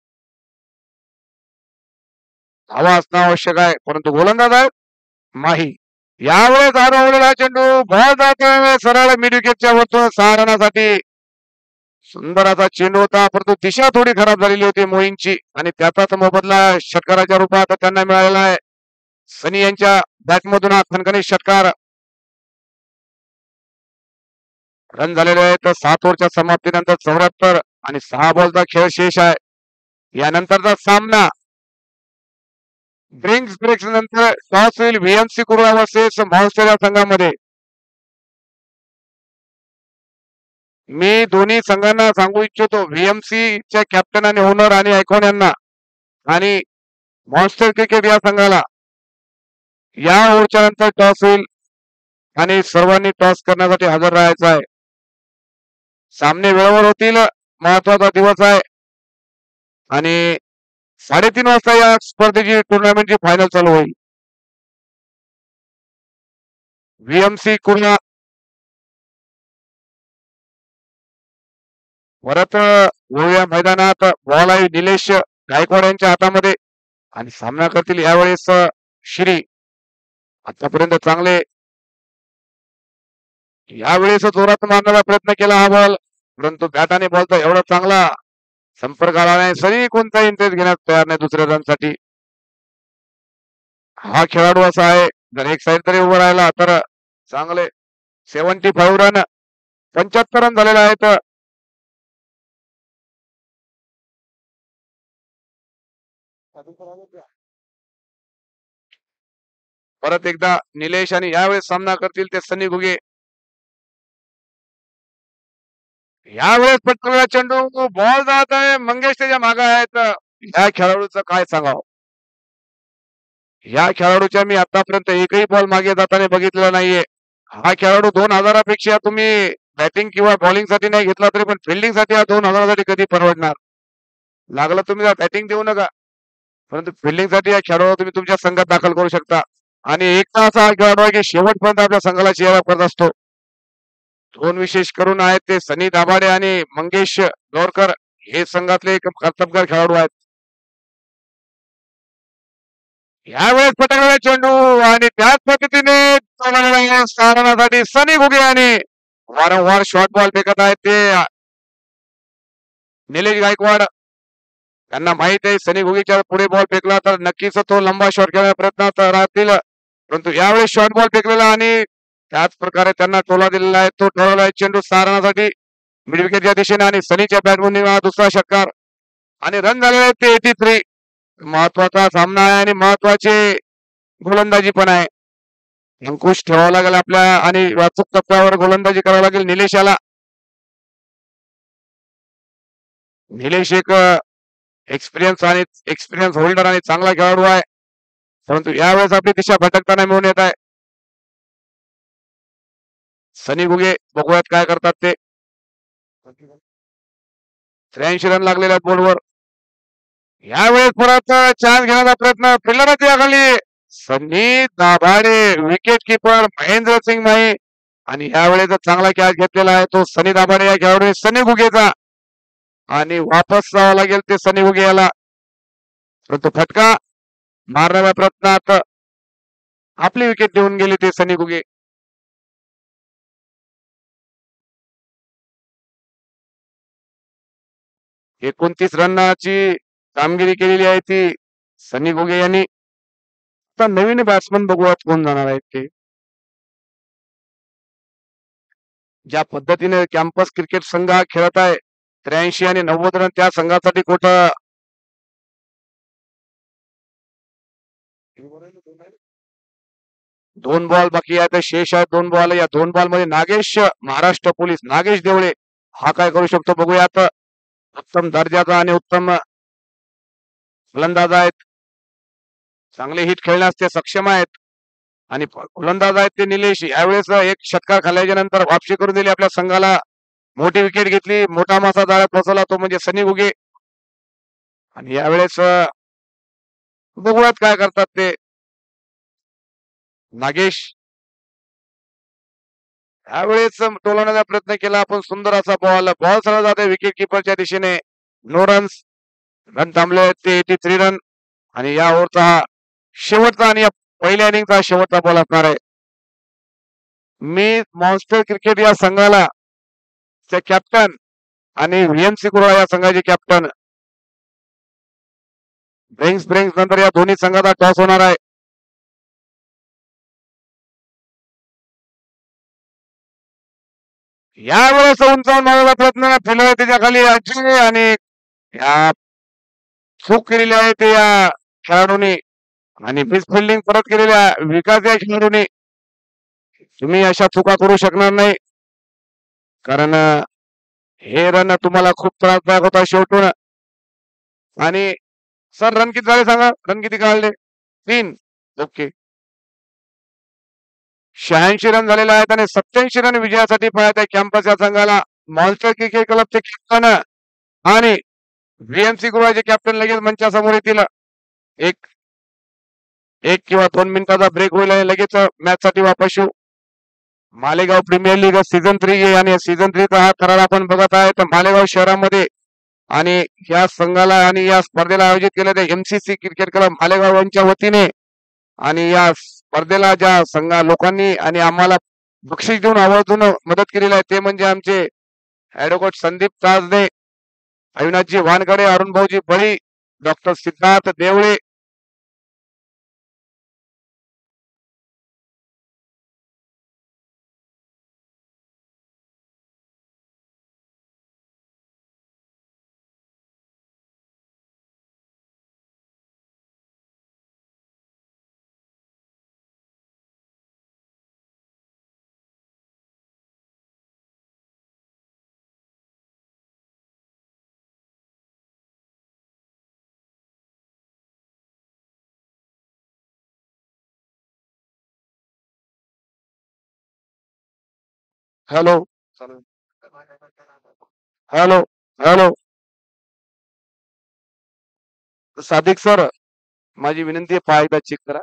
धावा असणं आवश्यक आहे परंतु गोलंदाज आहेत माही. यावेळेस हरवलेला चेंडू बॉल जातोय सरळ मिड विकेटच्या वरतून सहा रनासाठी. सुंदर असा चेंडू होता परंतु दिशा थोडी खराब झालेली होती मोहींची आणि त्याचाच मोबदला षटकाराच्या रूपात त्यांना मिळालेला आहे. सनी यांच्या बॅटमधून हा खणखणीत षटकार. रन झालेले आहेत सात ओव्हरच्या समाप्तीनंतर चौऱ्याहत्तर आणि सहा बॉलचा खेळ शेष आहे. यानंतरचा सामना ड्रिंक्स ब्रेक्स नंतर टॉस होईल व्हीएमसी कुर्ला वर्सेस मॉन्स्टर या संघामध्ये. मी दोन्ही संघांना सांगू इच्छितो व्हीएमसी च्या कॅप्टन आणि ओनर आणि आयकॉन यांना आणि मॉन्स्टर क्रिकेट या संघाला या ओव्हरच्या नंतर टॉस होईल आणि सर्वांनी टॉस करण्यासाठी हजर राहायचं आहे. सामने वेळेवर होतील. महत्वाचा दिवस आहे आणि साडेतीन वाजता या स्पर्धेची टुर्नामेंटची फायनल चालू होईल. व्हीएमसी कुर्ला परत वळूया मैदानात. बॉल आहे निलेश गायकवाड यांच्या हातामध्ये आणि सामना करतील यावेळेस श्री. आतापर्यंत चांगले यावेळेस जोरात मारण्याचा प्रयत्न केला हा बॉल परंतु बॅटाने बॉलचा एवढा चांगला संपर्क आला नाही. सरी कोणता इंटरेस्ट घेण्यास तयार नाही दुसऱ्या रनसाठी. हा खेळाडू असा आहे जर एक साईड तरी उभं राहिला तर चांगले सेव्हन्टी फाईव्ह रन पंच्याहत्तर रन झालेले आहेत. परत एकदा निलेश आणि यावेळेस सामना करतील ते सनी घुगे. यावेळेस पटकवला चेंडू, बॉल जात आहे, मंगेश त्याच्या मागे आहेत. या खेळाडूचं काय सांगावं. या खेळाडूच्या मी आतापर्यंत एकही बॉल मागे जाताना बघितलेला नाहीये. हा खेळाडू दोन हजारापेक्षा तुम्ही बॅटिंग किंवा बॉलिंग साठी नाही घेतला तरी पण फिल्डिंग साठी हा दोन हजारासाठी कधी परवडणार. लागलं तुम्ही बॅटिंग देऊ नका, परंतु फिल्डिंग साठी या खेळाडू तुम्ही तुमच्या संघात दाखल करू शकता. आणि एक असा खेळाडू आहे की शेवटपर्यंत आपल्या संघाला चेहरा करत असतो. दोन विशेष करून आहेत ते सनी दाभाडे आणि मंगेश गौरकर, हे संघातले एक कर्तबगार खेळाडू आहेत. यावेळेस पटकवला चेंडू आणि त्याच पद्धतीने स्थानासाठी सनी घुगे आणि वारंवार शॉर्ट बॉल फेकत आहेत ते निलेश गायकवाड. त्यांना माहित आहे सनी घुगेच्या पुढे बॉल फेकला तर नक्कीच तो लंबा शॉट खेळण्याचा प्रयत्नात राहतील, परंतु यावेळेस शॉर्ट बॉल फेकलेला आणि त्याच प्रकारे त्यांना टोला दिलेला आहे. तो ठरवला आहे चेंडू सारण्यासाठी मिड विकेटच्या दिशेने आणि सनीच्या बॅटमधून दुसरा षटकार आणि रन झालेले आहेत ते एटी थ्री. महत्वाचा सामना आहे आणि महत्वाचे गोलंदाजी पण आहे. अंकुश ठेवावा लागेल आपल्या आणि वाचूक टप्प्यावर गोलंदाजी करावी लागेल निलेशाला. निलेश एक एक्सपिरियन्स आणि एक्सपिरियन्स होल्डर आणि चांगला खेळाडू आहे, परंतु यावेळेस आपली दिशा भटकताना मिळून येत आहे. सनी घुगे बघूयात काय करतात ते. त्र्याऐंशी रन लागलेल्या बोर्डवर. यावेळेस परत चान्स घेण्याचा प्रयत्न फिल्डरच्या खाली सनी दाभाडे, विकेट किपर महेंद्र सिंग माही आणि यावेळेस चांगला कॅच घेतलेला आहे तो सनी दाभाडे या खेळाडू सनी घुगेचा आणि वापस जावं लागेल ते सनी घुगे याला, परंतु फटका मारण्याच्या प्रयत्नात आपली विकेट देऊन गेली ते सनी घुगे. एकोणतीस रनाची कामगिरी केलेली आहे ती सनी घुगे यांनी. आता नवीन बॅट्समन बघूयात कोण जाणार आहेत ते. ज्या पद्धतीने कॅम्पस क्रिकेट संघ हा खेळत आहे, त्र्याऐंशी आणि नव्वद रन त्या संघासाठी कुठं दोन बॉल बाकी आहे, शेष आहे दोन बॉल. या दोन बॉल मध्ये नागेश महाराष्ट्र पोलीस नागेश देवळे हा काय करू शकतो बघूयात. उत्तम दर्जाचा आणि उत्तम फलंदाज आहेत, चांगले हिट खेळण्यास ते सक्षम आहेत आणि फलंदाज आहेत ते निलेश. यावेळेस एक षटकार खाल्ल्याच्या नंतर वापसी करून दिली आपल्या संघाला, मोठी विकेट घेतली, मोठा मासा जाळ्यात फसवला तो म्हणजे सनी घुगे. आणि यावेळेस बघूयात काय करतात ते. नागेश यावेळेस टोलवण्याचा प्रयत्न केला आपण, सुंदर असा बॉल बॉल सरळ जाते विकेट किपरच्या दिशेने. नो रन्स, रन थांबले ते एटी थ्री रन आणि या ओव्हरचा हा शेवटचा आणि पहिल्या इनिंगचा शेवटचा बॉल असणार आहे. मी मॉन्स्टर क्रिकेट या संघाला कॅप्टन आणि व्हीएमसी कुर्ला या संघाचे कॅप्टन. ब्रेंग्स ब्रेंग्स नंतर या दोन्ही संघाचा टॉस होणार आहे. यावेळेस उंचावून मारण्याचा प्रयत्न फिल्डर त्याच्या खाली अजय आणि या चूक केलेली आहे ते या खेळाडूने आणि मिस फिल्डिंग परत केलेल्या विकास या खेळाडूने. तुम्ही अशा चुका करू शकणार नाही, कारण हे रन तुम्हाला खूप त्रासदायक होता शेवटून. आणि सर रन किती झाले सांगा, रन किती काढले? तीन. ओके, शहाऐंशी रन झालेले आहेत आणि सत्याऐंशी रन विजयासाठी पाहत आहे कॅम्पस या संघाला. मॉन्स्टर क्रिकेट क्लबचे कॅप्टन आणि व्हीएमसी गोवाचे कॅप्टन लगेच मंचासमोर येतील. एक एक किंवा दोन मिनिटाचा ब्रेक होईल आणि लगेच मॅच साठी वापस येऊ. Malegaon premier league season three आणि सीझन थ्रीचा हा करार आपण बघत आहे तर मालेगाव शहरामध्ये आणि या संघाला आणि या स्पर्धेला आयोजित केलेल्या एमसीसी क्रिकेट क्लब मालेगाव यांच्या वतीने आणि या स्पर्धेला ज्या संघा लोकांनी आणि आम्हाला बक्षीस देऊन आवर्जून मदत केलेली आहे ते म्हणजे आमचे ऍडव्होकेट संदीप ताजने, अविनाशजी वानकडे, अरुण भाऊजी Bali, doctor Siddharth Deole, hello hello hello Sadiq sir, माझी विनंती आहे, पहा एकदा चेक करा.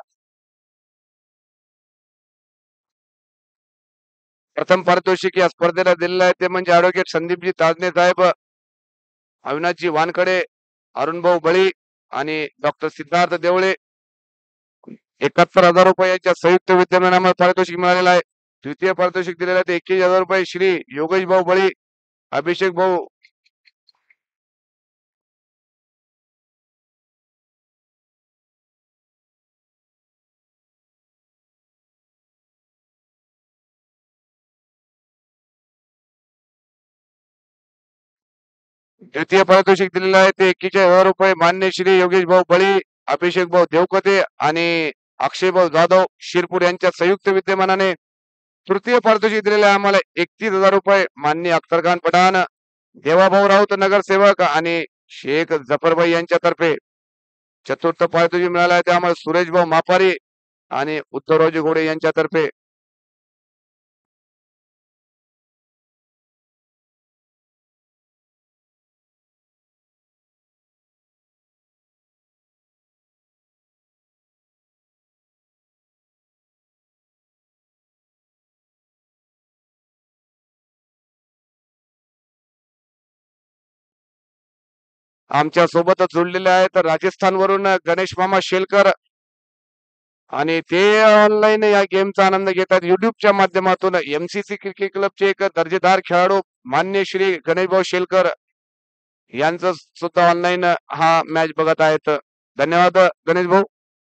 प्रथम पारितोषिक या स्पर्धेला दिलेलं आहे ते म्हणजे ऍडव्होकेट संदीपजी ताजने साहेब, अविनाशजी वानखडे, अरुणभाऊ बळी आणि डॉक्टर सिद्धार्थ देवळे. एकाहत्तर हजार रुपयाच्या संयुक्त विद्यमाने आम्हाला पारितोषिक मिळालेलं आहे. द्वितीय पारितोषिक दिलेलं आहे ते एकवीस हजार रुपये श्री योगेश भाऊ बळी, अभिषेक भाऊ द्वितीय पारितोषिक दिलेलं आहे ते एक्केचाळीस हजार रुपये मान्य श्री योगेश भाऊ बळी, अभिषेक भाऊ देवकते आणि अक्षय भाऊ जाधव शिरपूर यांच्या संयुक्त विद्यमानाने. तृतीय पारितोषिक दिलेलं आहे आम्हाला एकतीस हजार रुपये मान्य अख्तर खान पठाण, देवाभाऊ राऊत नगरसेवक आणि शेख जफरभाई यांच्यातर्फे. चतुर्थ पारितोषिक मिळालं आहे ते आम्हाला सुरेश भाऊ मापारी आणि उद्धवरावजी घोडे यांच्यातर्फे. आमच्या सोबतच जोडलेले आहेत राजस्थानवरून गणेश मामा शेलकर, आणि ते ऑनलाईन या गेमचा आनंद घेतात युट्यूबच्या माध्यमातून. एमसीसी क्रिकेट क्लबचे एक दर्जेदार खेळाडू मान्य श्री गणेशभाऊ शेलकर यांचं सुद्धा ऑनलाईन हा मॅच बघत आहेत. धन्यवाद गणेश भाऊ.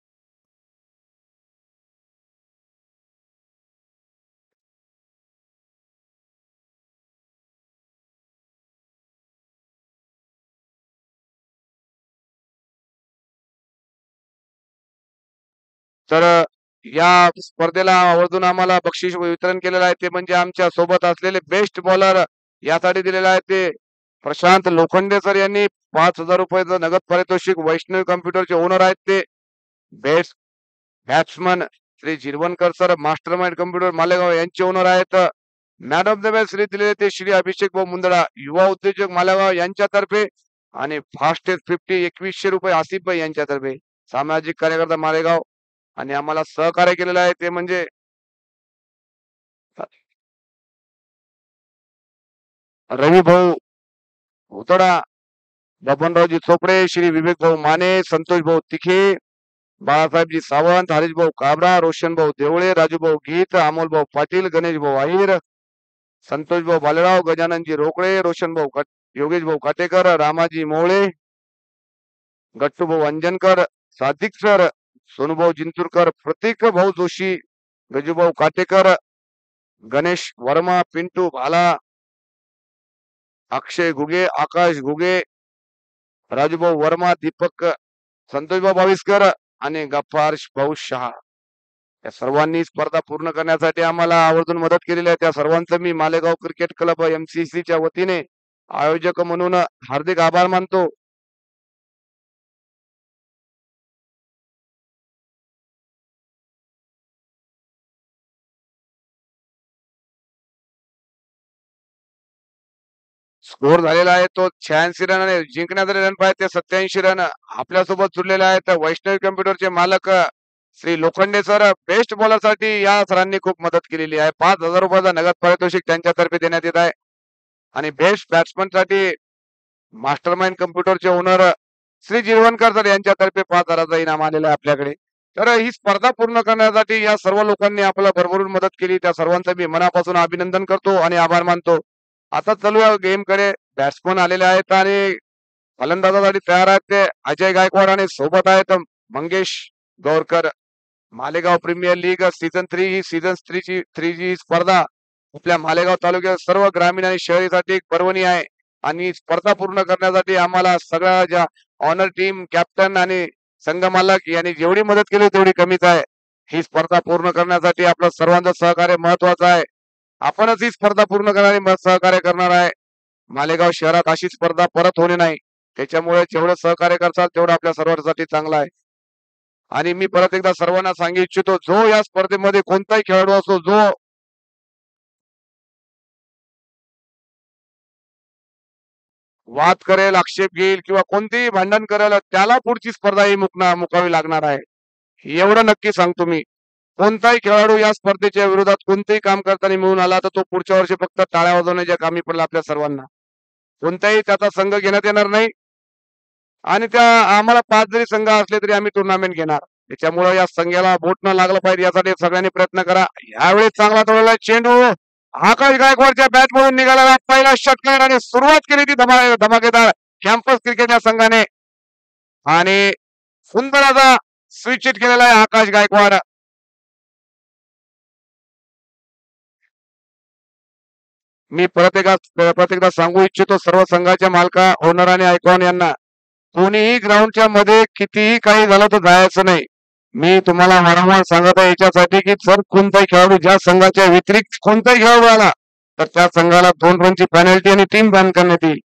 तर या स्पर्धेला आवर्जून आम्हाला बक्षीस वितरण केलेलं आहे ते म्हणजे आमच्या सोबत असलेले बेस्ट बॉलर यासाठी दिलेलं आहे ते प्रशांत लोखंडे सर यांनी पाच हजार रुपयाचं नगद पारितोषिक. वैष्णवी कम्प्युटरचे ओनर आहेत ते. Best batsman Shri Jirwankar sir master mind computer Malegaon यांचे ओनर आहेत. Man of the match Shri दिलेले ते श्री अभिषेक भाऊ मुंदडा युवा उद्योजक मालेगाव यांच्यातर्फे. आणि फास्टेस्ट फिफ्टी एकवीसशे रुपये आसिफ भाई यांच्यातर्फे. सामाजिक कार्यकर्ता मालेगाव आणि आम्हाला सहकार्य केलेलं आहे ते म्हणजे रवी भाऊ उतडा, बबनरावजी चोपडे, श्री विवेक भाऊ माने, संतोष भाऊ तिखे, बाळासाहेबजी सावंत, हरीश भाऊ काबरा, रोशन भाऊ देवळे, राजू भाऊ गीत, अमोल भाऊ पाटील, गणेश भाऊ आहिर, संतोष भाऊ बालेराव, गजाननजी रोकडे, रोशन भाऊ योगेश भाऊ काटेकर, रामाजी मोळे, गट्टू भाऊ अंजनकर, सादिक सर, सोनूभाऊ जिंतूरकर, प्रतीक भाऊ जोशी, गजूभाऊ काटेकर, गणेश वर्मा, पिंटू भाला, अक्षय घुगे, आकाश घुगे, राजूभाऊ वर्मा, दीपक, संतोषभाऊ बाविस्कर आणि गफ्फार भाऊ शहा या सर्वांनी स्पर्धा पूर्ण करण्यासाठी आम्हाला आवर्जून मदत केलेली आहे. त्या सर्वांचं मी मालेगाव क्रिकेट क्लब एमसीसीच्या वतीने आयोजक म्हणून हार्दिक आभार मानतो. स्कोर झालेला आहे तो शहाऐंशी रन आणि जिंकण्याचे रन पाहिजे ते सत्याऐंशी रन. आपल्यासोबत जुळलेले आहेत वैष्णवी कम्प्युटरचे मालक Shri Lokhande sir. Best bowler साठी या सरांनी खूप मदत केलेली आहे. पाच हजार रुपयाचा नगद पारितोषिक त्यांच्यातर्फे देण्यात येत आहे. आणि बेस्ट बॅट्समन साठी मास्टर माइंड कम्प्युटरचे ओनर श्री जिरवणकर सर यांच्यातर्फे पाच हजाराचा इनाम आलेला आहे आपल्याकडे. तर ही स्पर्धा पूर्ण करण्यासाठी या सर्व लोकांनी आपल्याला भरभरून मदत केली. त्या सर्वांचं मी मनापासून अभिनंदन करतो आणि आभार मानतो. आता चालूया गेम कडे. बॅट्समन आलेले आहेत आणि फलंदाजासाठी तयार आहेत ते अजय गायकवाड आणि सोबत आहेत Mangesh Gaurkar. Malegaon premier league season three ही सीझन थ्रीची थ्री जी स्पर्धा आपल्या मालेगाव तालुक्यात सर्व ग्रामीण आणि शहरीसाठी एक पर्वणी आहे. आणि स्पर्धा पूर्ण करण्यासाठी आम्हाला सगळ्या ज्या ऑनर टीम कॅप्टन आणि संघ मालक यांनी जेवढी मदत केली तेवढी कमीच आहे. ही स्पर्धा पूर्ण करण्यासाठी आपलं सर्वांचं सहकार्य महत्वाचं आहे. आपणच ही स्पर्धा पूर्ण करणारी सहकार्य करणार आहे. मालेगाव शहरात अशी स्पर्धा परत होणे नाही. त्याच्यामुळे जेवढं सहकार्य करसाल तेवढं आपल्या सर्वांसाठी चांगलं आहे. आणि मी परत एकदा सर्वांना सांगू इच्छितो, जो या स्पर्धेमध्ये कोणताही खेळाडू असो, जो वाद करेल, आक्षेप घेईल किंवा कोणतेही भांडण करेल त्याला पुढची स्पर्धा ही मुकना मुकावी लागणार आहे एवढं नक्की सांगतो मी. कोणताही खेळाडू या स्पर्धेच्या विरोधात कोणतेही काम करताना मिळून आला तर तो पुढच्या वर्षी फक्त टाळ्या वाजवण्याच्या कामी पडला आपल्या सर्वांना. कोणताही त्याचा संघ घेण्यात येणार नाही आणि त्या आम्हाला पाच जरी संघ असले तरी आम्ही टुर्नामेंट घेणार. त्याच्यामुळे या संघाला बोट न लागलं पाहिजे यासाठी सगळ्यांनी प्रयत्न करा. यावेळी चांगला तोडला चेंडू आकाश गायकवाडच्या बॅट मधून निघालेला पहिला षटकार आणि सुरुवात केली ती धमा धमाकेदार कॅम्पस क्रिकेट या संघाने आणि सुंदर असा स्विच हिट केलेला आहे आकाश गायकवाड. मी परत एकदा परत एकदा सांगू इच्छितो सर्व संघाच्या मालका ओनर आणि आयकॉन यांना कोणीही ग्राउंडच्या मध्ये कितीही काही झालं तर जायचं नाही. मी तुम्हाला वारंवार सांगत आहे याच्यासाठी की जर कोणताही खेळाडू ज्या संघाच्या व्यतिरिक्त कोणताही खेळाडू आला तर त्या संघाला दोन रनची पेनल्टी आणि टीम बॅन करण्यात येईल.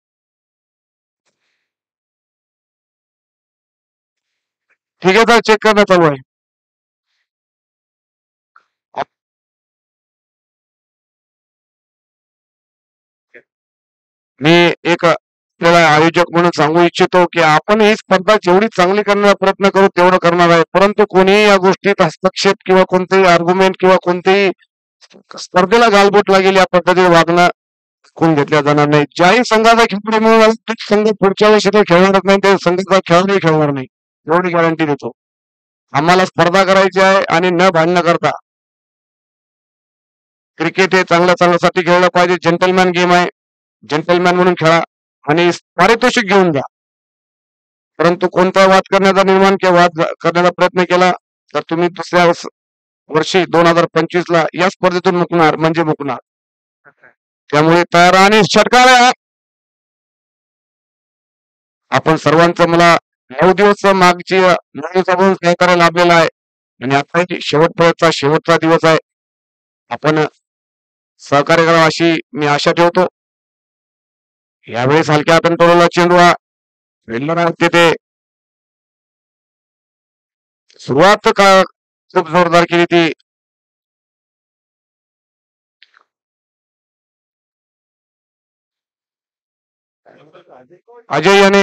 ठीक आहे तर चेक करणं चालू आहे. मी एक आपल्याला आयोजक म्हणून सांगू इच्छितो की आपण ही स्पर्धा जेवढी चांगली करण्याचा प्रयत्न करू तेवढं करणार आहे परंतु कोणीही या गोष्टीत हस्तक्षेप किंवा कोणतेही आर्ग्युमेंट किंवा कोणतेही स्पर्धेला गालबोट लागेल या पद्धतीने वागणं कोण घेतल्या जाणार नाही. ज्याही संघाचा खेळाडू मिळून आला तो संघ पुढच्या वर्षी तो खेळणारच नाही त्या संघाचा खेळाडूही खेळणार नाही एवढी गॅरंटी देतो. आम्हाला स्पर्धा करायची आहे आणि न भांडणं करता क्रिकेट हे चांगल्या चांगल्यासाठी खेळलं पाहिजे. जेंटलमॅन गेम आहे जेंटलमॅन म्हणून खेळा आणि पारितोषिक घेऊन जा. परंतु कोणता वाद करण्याचा निर्माण किंवा वाद करण्याचा प्रयत्न केला तर तुम्ही दुसऱ्या वर्षी दोन हजार पंचवीस ला या स्पर्धेतून मुकणार म्हणजे मुकणार. त्यामुळे तयार आणि षटकार आपण सर्वांचं मला नऊ दिवस मागची नऊ दिवसापासून सहकार्य लाभलेला आहे आणि आता शेवटपर्यंतचा शेवटचा दिवस आहे. आपण सहकार्य करा अशी मी आशा ठेवतो. यावेळेस हलक्या हाताने तोडला चेंडू हा फिल्डर आहे तिथे सुरुवात का खूप जोरदार केली ती. अजय याने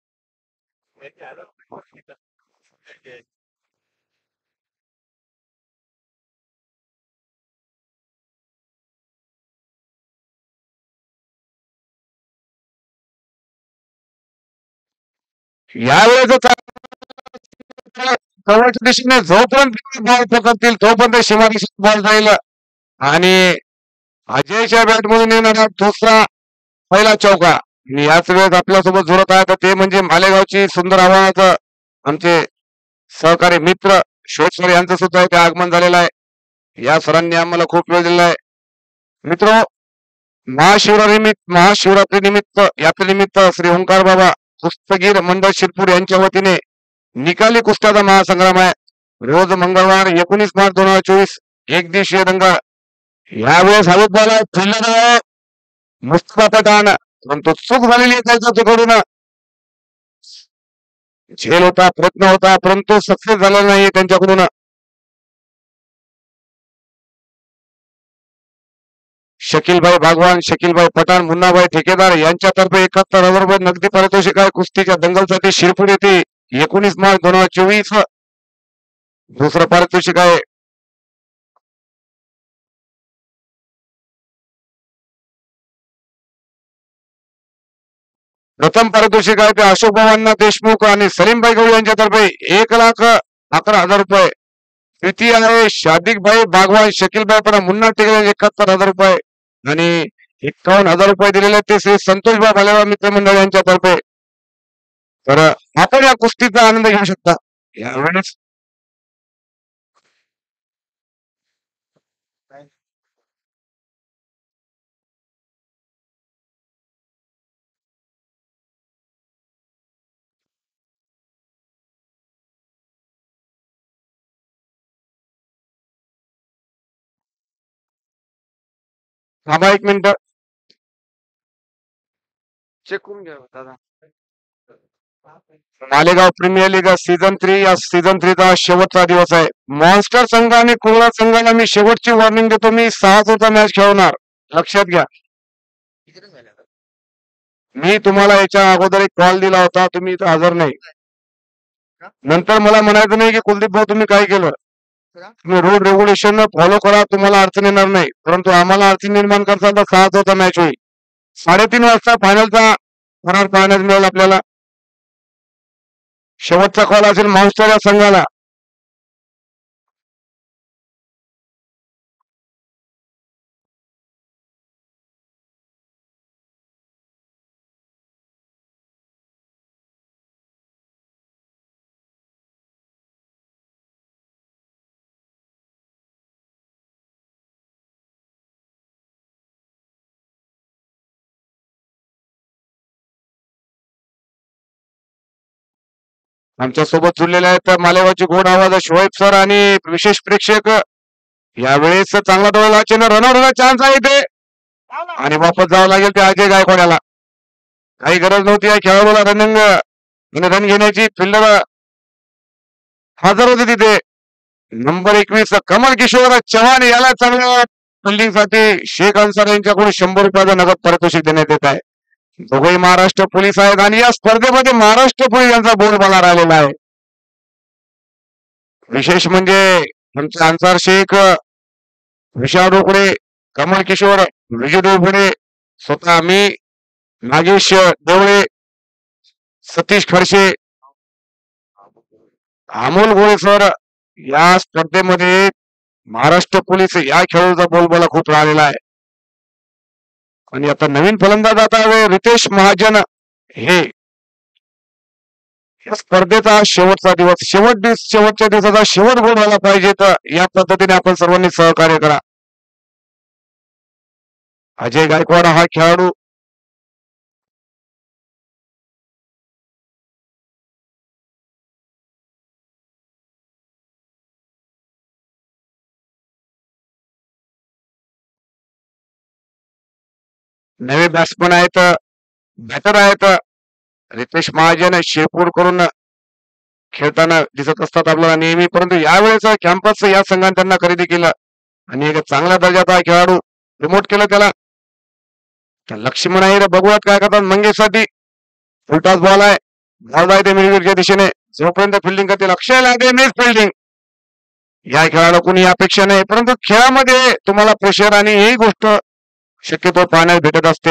यावेळेस कव्हरच्या दिशेने जोपर्यंत बॉल पकडतील तोपर्यंत शिमारी बॉल जाईल आणि अजयच्या बॅट मधून येणारा दुसरा पहिला चौका आणि याच वेळेस आपल्यासोबत जोडत आहे तर ते म्हणजे मालेगावची सुंदर आव्हानाचं आमचे सहकारी मित्र शोध सर यांचं सुद्धा इथे आगमन झालेलं आहे. या सरांनी आम्हाला खूप वेळ दिलेला आहे. मित्र महाशिवरात्री निमित्त महाशिवरात्री निमित्त यात्रेनिमित्त श्री ओंकार बाबा कुस्तगीर मंडळ शिरपूर यांच्या वतीने निकाली कुस्त्याचा महासंग्राम आहे. रोज मंगळवार एकोणीस मार्च दोन हजार चोवीस एक दिवसीय दंगल. यावेळेस हवेत बॉल आहे फिल्डर आहे मुस्तफा पठाण परंतु चूक झालेली आहे त्याच्याकडून झेल होता प्रयत्न होता परंतु सक्सेस झालेला नाही त्यांच्याकडून. शकीलभाई भागवान शकीलभाई पठाण मुन्नाभाई ठेकेदार यांच्यातर्फे एकाहत्तर हजार रुपये नगदी पारितोषिक आहे कुस्तीच्या दंगलसाठी शिरपूर येथे एकोणीस मार्च दोन हजार चोवीस. दुसरं पारितोषिक आहे प्रथम पारितोषिक आहे ते अशोक बाबांना देशमुख आणि सलीमभाई गवळी यांच्यातर्फे एक लाख अकरा हजार रुपये. द्वितीय आहे शादिकभाई बागवान शकीलभाई पण मुन्ना टेके एकाहत्तर हजार रुपये आणि एकावन्न हजार रुपये दिलेले ते श्री संतोषभाई भालेराव मित्रमंडळ यांच्यातर्फे. तर आपण या कुस्तीचा आनंद घेऊ शकता. यावेळेस थांबा एक मिनिट चेक करून घ्या दादा. Malegaon premier league season three या सीझन थ्रीचा शेवटचा दिवस आहे. मॉन्स्टर संघ आणि कोळा संघाला मी शेवटची वॉर्निंग देतो. मी सहा चौथा मॅच खेळवणार लक्षात घ्या. मी तुम्हाला याच्या अगोदर एक कॉल दिला होता, तुम्ही इथं हजर नाही. नंतर मला म्हणायचं नाही की कुलदीप भाऊ तुम्ही काय केलं. तुम्ही रूल रेग्युलेशन फॉलो करा, तुम्हाला अडचण येणार नाही. परंतु आम्हाला अडचण निर्माण करता तर सहा चौथा मॅच होईल. साडेतीन वाजता फायनलचा करार पाहण्यास मिळेल आपल्याला. शेवटचा कॉल असेल मॉन्स्टर या संघाला. आमच्या सोबत जुळलेले आहेत मालेगावचे गोड आवाज शोएब सर आणि विशेष प्रेक्षक. यावेळेस चांगला डोळा चेंडू रनआउटचा चान्स आहे इथे आणि वापस जावं लागेल ते अजय गायकवाडला. काही गरज नव्हती या खेळाडूला रनिंग आणि रन घेण्याची. फिल्डर हजर होते तिथे. नंबर एकवीस कमल किशोर चव्हाण याला चांगल्या फिल्डिंग साठी शेख अन्सार यांच्याकडून शंभर रुपयाचं नगद पारितोषिक देण्यात येत आहे. दोघेही महाराष्ट्र पोलीस आहेत आणि या स्पर्धेमध्ये महाराष्ट्र पोलीस यांचा बोलबाला राहिलेला आहे. विशेष म्हणजे आमचे अन्सार शेख, विशाल रोकडे, कमल किशोर, विजय डोबडे, स्वतः मी, नागेश देवळे, सतीश खडसे, अमोल गोळे सर या स्पर्धेमध्ये महाराष्ट्र पोलीस या खेळाडूचा बोलबाला खूप राहिलेला आहे. आणि आता नवीन फलंदाज आता रितेश महाजन. हे या स्पर्धेचा शेवटचा दिवस, शेवट दिवस शेवटच्या दिवसाचा शेवट गोल व्हायला पाहिजे. तर या पद्धतीने आपण सर्वांनी सहकार्य करा. अजय गायकवाड हा खेळाडू नवे बॅट्समन आहेत, बॅटर आहेत. रितेश महाजन शेपूर करून खेळताना दिसत असतात आपल्याला नेहमी. परंतु यावेळेस कॅम्पस या संघाने त्यांना खरेदी केलं आणि एक चांगल्या दर्जाचा खेळाडू प्रमोट केलं त्याला. लक्ष्मण आहे, बघूयात काय करतात मंगेशसाठी. फुलटॉस बॉल आहे, बॉल आहे ते मिडविकेटच्या दिशेने. जोपर्यंत फिल्डिंग करतील अक्षय लागे नेस फिल्डिंग. या खेळाडू कोणी अपेक्षा नाही, परंतु खेळामध्ये तुम्हाला प्रेशर आणि ही गोष्ट शक्यतो पाहण्यास भेटत असते.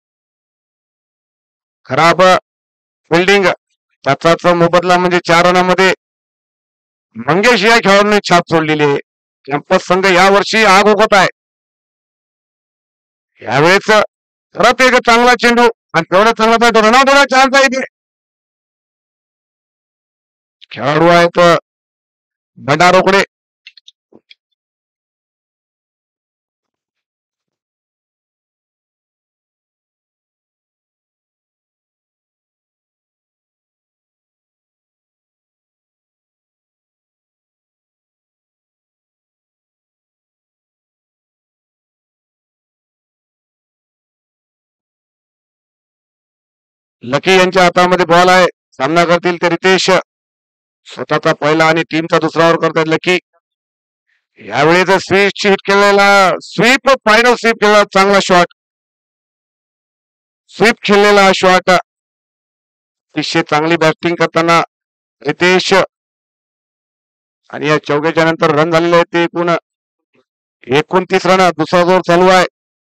खराब फिल्डिंग त्याचाच मोबदला म्हणजे चार रनामध्ये मंगेश या खेळाडूने छाप सोडलेली आहे. कॅम्पस संघ यावर्षी आग ओकत आहे. यावेळेस परत एक चांगला चेंडू आणि तेवढा चांगला तो रनआउट होण्याचा चान्स आहे. इथे खेळाडू आहेत बंडा रोकडे. लकी यांच्या हातामध्ये बॉल आहे. सामना करतील ते रितेश. स्वतःचा पहिला आणि टीमचा दुसरा ओव्हर करतात लकी. यावेळेस स्वीप हिट केलेला स्वीप फायनल स्वीप केलेला चांगला शॉट. स्वीप खेळलेला शॉट. अतिशय चांगली बॅटिंग करताना रितेश. आणि या चौघ्याच्या नंतर रन झालेले आहेत ते एकूण एकोणतीस रन. दुसरा जोर चालू आहे.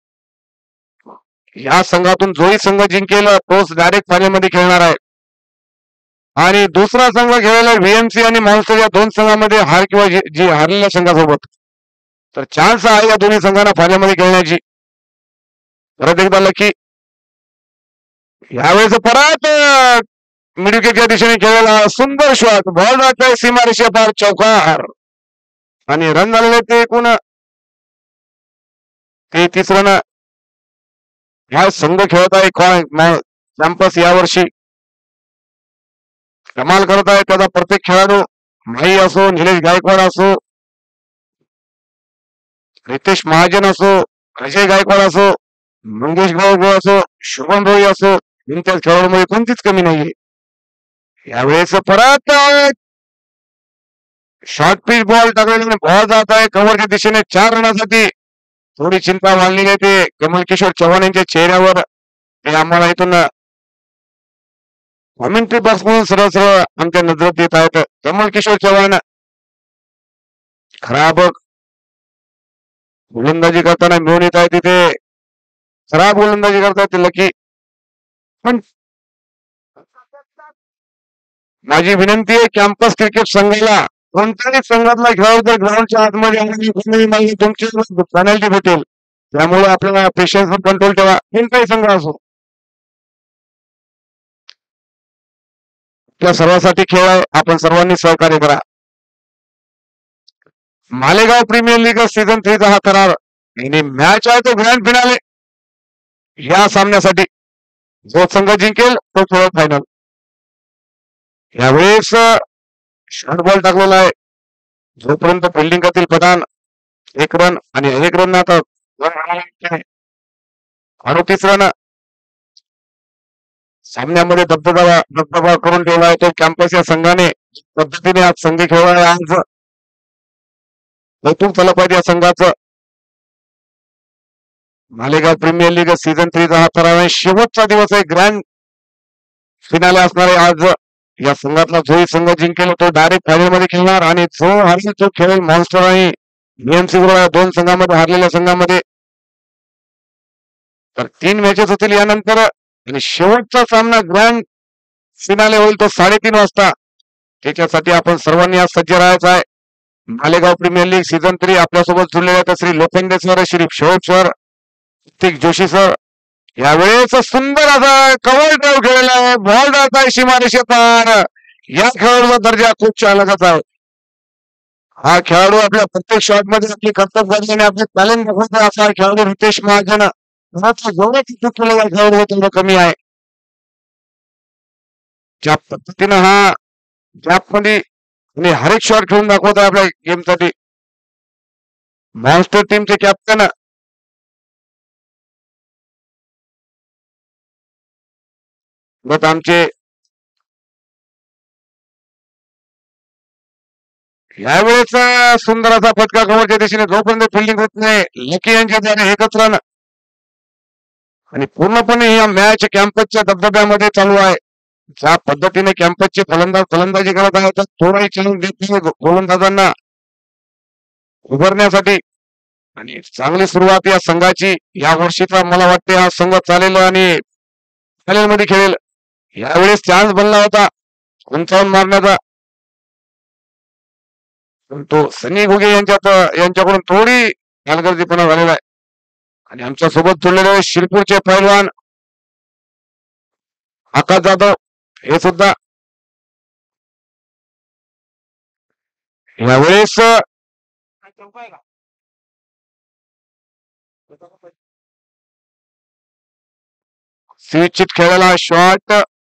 या संघातून जोही संघ जिंकेल तोच डायरेक्ट फायनल मध्ये खेळणार आहे. आणि दुसरा संघ खेळलेला व्हीएमसी आणि मॉन्स्टर या दोन संघामध्ये हार किंवा जी हारलेल्या संघासोबत. तर चान्स आहे या दोन्ही संघांना फायनल मध्ये खेळण्याची. परत एकदा लकी. यावेळेस परत मिडविकेटच्या दिशेने खेळलेला सुंदर शॉट. बॉल जातोय सीमारेषे पार चौकार आणि रन झालेले ते एकूण तेहतीस रन. हा संघ खेळत आहे कॅम्पस यावर्षी कमाल करत आहे. त्याचा प्रत्येक खेळाडू माई असो, निलेश गायकवाड असो, रितेश महाजन असो, अजय गायकवाड असो, मंगेश गावगो असो, शुभम रोई असो, त्या खेळाडूमध्ये कोणतीच कमी नाहीये. यावेळेस परत शॉर्ट पिच बॉल टाकलेला बॉल जात आहे कव्हरच्या दिशेने चार रनासाठी. थोडी चिंता वाढलेली आहे ते कमल किशोर चव्हाण यांच्या चेहऱ्यावर. ते आम्हाला इथून कॉमेंट्री बॉक्स म्हणून सरळ सरळ आमच्या नजरेत येत आहेत कमल किशोर चव्हाण. खराब गोलंदाजी करताना मिळून येत आहे तिथे, खराब गोलंदाजी करतायत ते लकी. पण माझी विनंती आहे कॅम्पस क्रिकेट संघाला, कोणत्याही संघातला खेळाडू जर ग्राउंडच्या आतमध्ये तुमची पेनल्टी भेटेल. त्यामुळे आपल्याला पेशन्स कंट्रोल ठेवा, कोणताही संघ असो. त्या सर्वांसाठी खेळ आहे, आपण सर्वांनी सहकार्य करा. मालेगाव प्रीमियर लीग सीझन थ्रीचा हा करार आणि मॅच आहे तो ग्रँड फिनाले. या सामन्यासाठी जो संघ जिंकेल तो खेळ फायनल. यावेळेस शॉर्ट बॉल टाकलेला आहे, जोपर्यंत फिल्डिंग करतील पठाण एक रन आणि एक रन आता अडतीस रन सामन्यामध्ये दबदबा दबदबा करून ठेवला आहे तो कॅम्पस या संघाने. पद्धतीने आज संघ खेळला आहे, आज कौतुक झालं पाहिजे या संघाचं. मालेगाव प्रीमियर लीग सीझन थ्रीचा हा ठराव आहे, शेवटचा दिवस आहे, ग्रँड फिनाले असणार आहे आज. या संघातला जोही संघ जिंकेल तो डायरेक्ट फायनल मध्ये खेळणार आणि जो हरेल तो खेळेल मॉन्स्टर आहे. बीएमसी गुरुवार दोन संघामध्ये हारलेल्या संघामध्ये तर तीन मॅचेस होतील यानंतर आणि शेवटचा सामना ग्रँड फिनाले होईल तो साडेतीन वाजता. त्याच्यासाठी आपण सर्वांनी आज सज्ज राहायचं आहे. Malegaon premier league season three आपल्यासोबत जुळलेले आहेत श्री लोखंडे सर, श्री शोभ सर, प्रतीक जोशी सर. यावेळेस सुंदर असा कव्हर ड्राईव्ह खेळलेला आहे, बॉल जात आहे सीमारेषे पार. या खेळाडूचा दर्जा खूप चालकच आहे. हा खेळाडू आपल्या प्रत्येक शॉट मध्ये आपली कर्तव्य करण्याने आपले टॅलेंट दाखवतो असा खेळाडू रितेश महाजन. जेवढं चूक केलेला खेळाडू तेवढं कमी आहे. ज्या पद्धतीनं हा गॅप मध्ये आणि हर एक शॉट खेळून दाखवत आहे आपल्या गेमसाठी मॉन्स्टर टीमचे कॅप्टन गत आमचे यावेळेस सुंदर असा फटका कव्हरच्या दिशेने जोपर्यंत फिल्डिंग होत नाही लकी यांच्या द्वारे एकच रन आणि पूर्णपणे या मॅच कॅम्पसच्या दबदब्यामध्ये चालू आहे. ज्या पद्धतीने कॅम्पसचे फलंदाज फलंदाजी करत आहेत थोडाही चॅलेंज देत नाही गोलंदाजांना उभारण्यासाठी आणि चांगली सुरुवात या संघाची. या वर्षीचा मला वाटते हा संघ चालेल आणि फायनल मध्ये खेळेल. यावेळेस चान्स बनला होता उंचावून मारण्याचा, पण तो सनी घुगे यांच्यात यांच्याकडून थोडी हलगर्जीपणा झालेला आहे. आणि आमच्या सोबत जोडलेले शिरपूरचे पैलवान आकाश जाधव हे सुद्धा यावेळेस स्विचित खेळायला शॉट,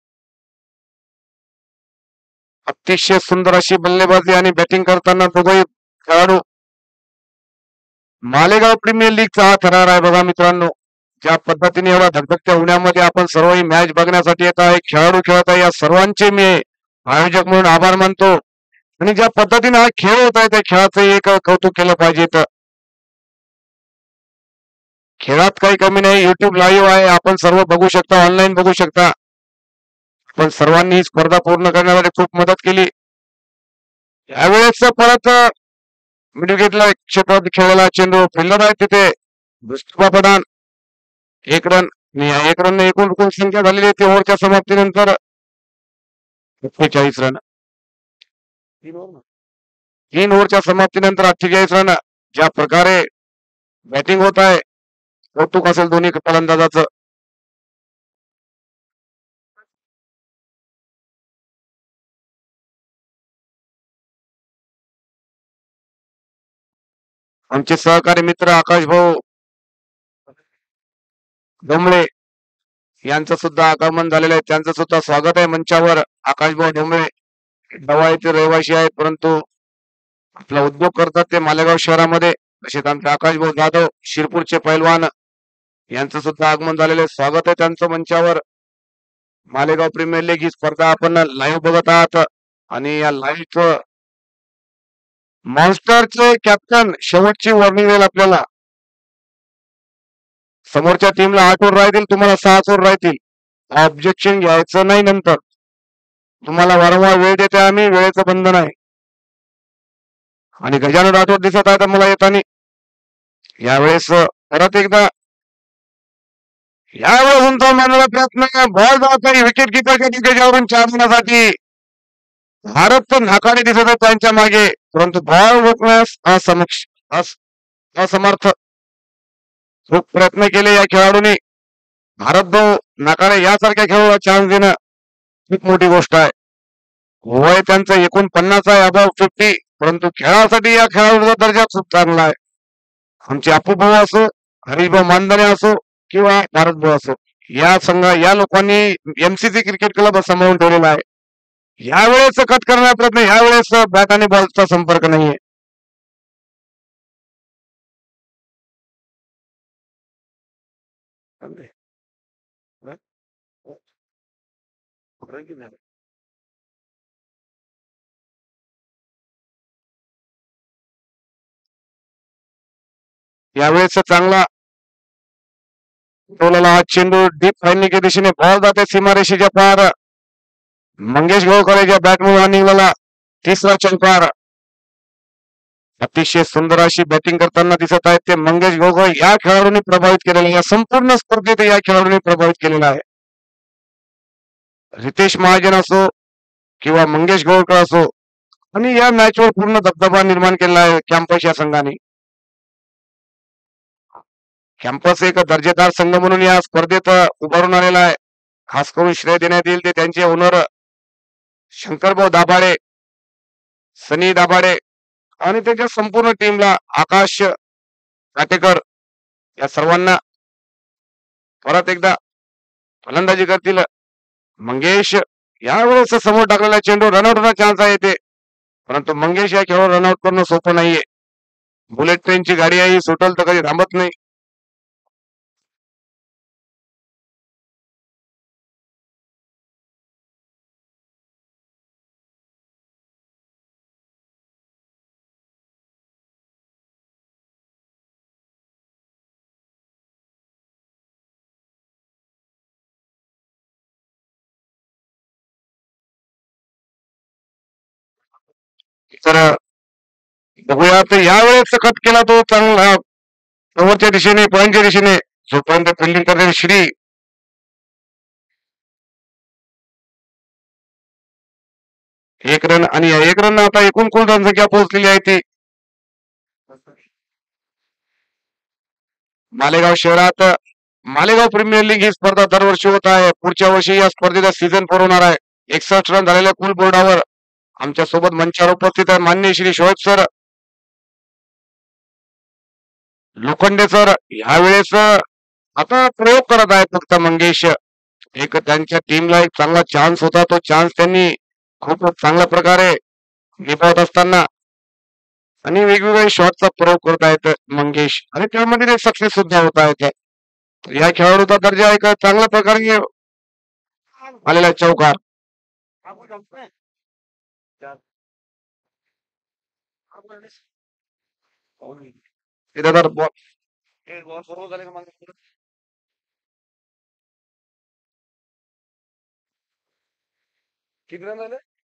अतिशय सुंदर अशी बल्लेबाजी आणि बॅटिंग करताना दोघे खेळाडू. मालेगाव प्रीमियर लीगचा हा थरार आहे बघा मित्रांनो. ज्या पद्धतीने एवढा धगधगत्या उन्हामध्ये आपण सर्वही मॅच बघण्यासाठी येत आहे, खेळाडू खेळत आहे, या सर्वांचे मी आयोजक म्हणून आभार मानतो. आणि ज्या पद्धतीने हा खेळ होत आहे त्या खेळाचं एक कौतुक केलं पाहिजे. तर खेळात काही कमी नाही, युट्यूब लाईव्ह आहे, आपण सर्व बघू शकता, ऑनलाईन बघू शकता. पण सर्वांनी ही स्पर्धा पूर्ण करण्यासाठी खूप मदत केली. यावेळेस परत मिडविकेटला क्षेत्रात खेळलेला चेंडू फिल्डर आहे तिथे मुस्तफा पठाण एक रन, एक रन एकूण एकूण संख्या झालेली आहे ती ओव्हरच्या समाप्तीनंतर अठ्ठेचाळीस रन. तीन ओव्हरच्या समाप्तीनंतर अठ्ठेचाळीस रन. ज्या प्रकारे बॅटिंग होत आहे कौतुक असेल दोन्ही फलंदाजाचं. आमचे सहकारी मित्र आकाश भाऊ डोंबळे यांचं सुद्धा आगमन झालेलं आहे, त्यांचं सुद्धा स्वागत आहे मंचावर. आकाश भाऊ डोंबळे दवाईचे रहिवासी आहेत परंतु आपला उद्योग करतात ते मालेगाव शहरामध्ये. तसेच आमचे आकाश भाऊ जाधव शिरपूरचे पैलवान यांचं सुद्धा आगमन झालेलं आहे, स्वागत आहे त्यांचं मंचावर. मालेगाव प्रीमियर लीग ही स्पर्धा आपण लाईव्ह बघत आहात आणि या लाईव्हचं मॉन्स्टरचे कॅप्टन शेवटची वॉर्निंग देईल आपल्याला. समोरच्या टीमला आठ ओव्हर राहतील, तुम्हाला सहा ओव्हर राहतील. ऑब्जेक्शन घ्यायचं नाही नंतर. तुम्हाला वारंवार वेळ देते आम्ही, वेळेचं बंधन आहे. आणि गजानन राठोड दिसत आहे मला येताना. यावेळेस परत एकदा यावेळेस उंचावून मारण्याचा प्रयत्न, बॉल जात नाही विकेट किपरच्या दिग्गजावरून चार देण्यासाठी. भारत तर नाकाने दिसत आहे त्यांच्या मागे, परंतु बॉल रोखण्यास असमक्ष असमर्थ. खूप प्रयत्न केले या खेळाडूंनी. भारत दो नाकाने यासारख्या खेळाडूला चान्स देणं खूप मोठी गोष्ट आहे. वय त्यांचं एकूण पन्नास आहे, अबाव फिफ्टी, परंतु खेळासाठी या खेळाडूचा दर्जा खूप चांगला आहे. आमचे अपू भाऊ असो, हरीशभाऊ मानधने असो किंवा भारत भाऊ असो, या संघ या लोकांनी एमसीसी क्रिकेट क्लब सांभाळून ठेवलेला आहे. यावेळेस कट करण्याचा प्रयत्न, यावेळेस बॅट आणि बॉलचा संपर्क नाहीये. यावेळेस चांगला हा चेंडू डीप फायनिंगच्या दिशेने बॉल जाते सीमारेषेच्या पार. मंगेश गोळकरेच्या बॅटमधून निघाला तिसरा चौकार. अतिशय सुंदर अशी बॅटिंग करताना दिसत आहेत ते मंगेश गोगोई. या खेळाडूंनी प्रभावित केलेला, या संपूर्ण स्पर्धेत या खेळाडूंनी प्रभावित केलेला आहे. रितेश महाजन असो किंवा मंगेश गोळकर असो, आणि या मॅचवर पूर्ण दबदबा निर्माण केला आहे कॅम्पस या संघाने. कॅम्पस एक दर्जेदार संघ म्हणून या स्पर्धेत उभारून आलेला आहे. खास करून श्रेय देण्यात येईल ते त्यांचे ओनर शंकरभाऊ दाभाडे, सनी दाभाडे आणि त्याच्या संपूर्ण टीमला, आकाश काटेकर, या सर्वांना. परत एकदा फलंदाजी करतील मंगेश. यावेळेस समोर टाकलेला चेंडू, रनआउटचा चान्स आहे ते, परंतु मंगेश या खेळावर रनआउट करणं सोपं नाहीये. बुलेट ट्रेनची गाडी आहे, सुटल तर कधी थांबत नाही. तर बघूया, तर यावेळेस कट केला तो चांगला ओव्हरच्या दिशेने, पॉईंटच्या दिशेने, जोपर्यंत फिल्डिंग करते श्री. एक रन, आणि एक रन आता एकूण कुल रन संख्या पोहोचलेली आहे ती. मालेगाव शहरात मालेगाव प्रीमियर लीग ही स्पर्धा दरवर्षी होत आहे. पुढच्या वर्षी या स्पर्धेचा सीझन फोर होणार आहे. एकसष्ट रन झालेल्या कुल बोर्डावर आमच्या सोबत मंचावर उपस्थित आहे माननीय श्री शोएब सर, लोखंडे सर. यावेळेस आता प्रयोग करत आहेत फक्त मंगेश. एक त्यांच्या टीमला एक चांगला चान्स होता, तो चान्स त्यांनी खूप चांगल्या प्रकारे निभावत असताना आणि वेगवेगळे शॉटचा प्रयोग करत आहेत मंगेश, आणि त्यामध्ये ते सक्सेस सुद्धा होत आहेत. या खेळाडूचा दर्जा एक चांगल्या प्रकारे आलेला चौकार. किती रन झाले?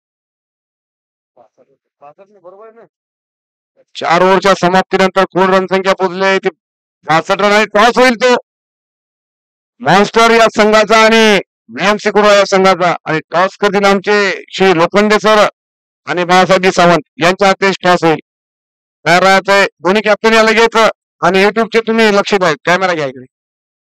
बरोबर आहे ना. चार ओव्हरच्या समाप्तीनंतर कुल रन संख्या पोहोचली आहे ती पासष्ट रन आहे. टॉस होईल तो मॉन्स्टर या संघाचा आणि व्हीएमसी कुर्वा या संघाचा, आणि टॉस करतील आमचे श्री लोखंडे सर आणि बाळासाहेब सावंत यांच्या हाती टॉस होईल. तयार राहायचंय दोन्ही कॅप्टन या लगेच, आणि युट्यूबचे तुम्ही लक्ष द्या, कॅमेरा घ्या इकडे.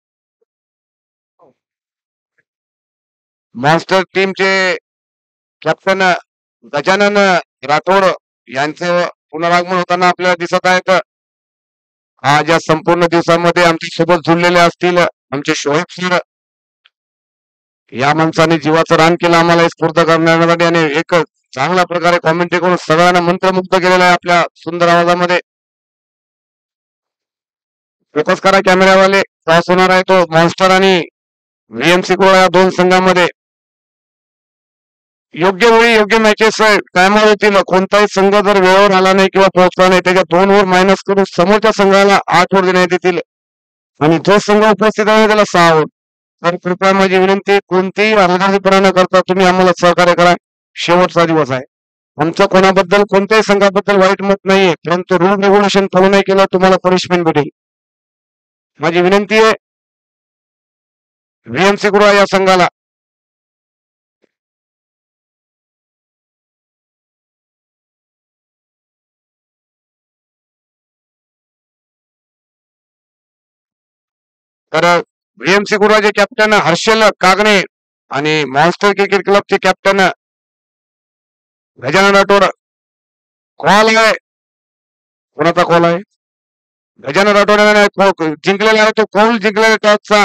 मॉन्स्टर टीमचे कॅप्टन गजानन राठोड यांचे पुनरागमन होताना आपल्याला दिसत आहेत. आज या संपूर्ण दिवसामध्ये आमच्या सोबत जुळलेले असतील आमचे शोएब सर. या माणसाने जीवाचं रान केलं आम्हाला स्पर्धा करण्यासाठी, आणि एक चांगल्या प्रकारे कॉमेंट्री करून सगळ्यांना मंत्रमुग्ध केलेलं आहे आपल्या सुंदर आवाजामध्ये. फोकस करा कॅमेरावाले. टॉस होणार आहे तो मॉन्स्टर आणि व्हीएमसी कोळा या दोन संघामध्ये. योग्य वेळी योग्य मॅचेस टायमावर होतील. कोणताही संघ जर वेळेवर आला नाही किंवा पोहोचला नाही, त्याच्या दोन ओव्हर मायनस करून समोरच्या संघाला आठ ओव्हर देण्यात येतील, आणि जो संघ उपस्थित आहे त्याला सहा ओव्हर. तर कृपया माझी विनंती, कोणतीही हलगर्जीपणा न करता तुम्ही आम्हाला सहकार्य करा. शेवटचा दिवस आहे. आमचं कोणाबद्दल कोणत्याही संघाबद्दल वाईट मत नाहीये, परंतु रूल रेग्युलेशन फॉलो नाही केलं तुम्हाला पनिशमेंट भेटेल. माझी विनंती आहे व्हीएमसी गुरुवा या संघाला तर व्हीएमसी गुरुवाचे कॅप्टन हर्षल कागणे आणि मॉन्स्टर क्रिकेट क्लबचे कॅप्टन गजानन राठोड. कॉल आहे, कोणाचा कॉल आहे? गजानन राठोडाने जिंकलेला आहे, तो कॉल जिंकलेला टॉसचा.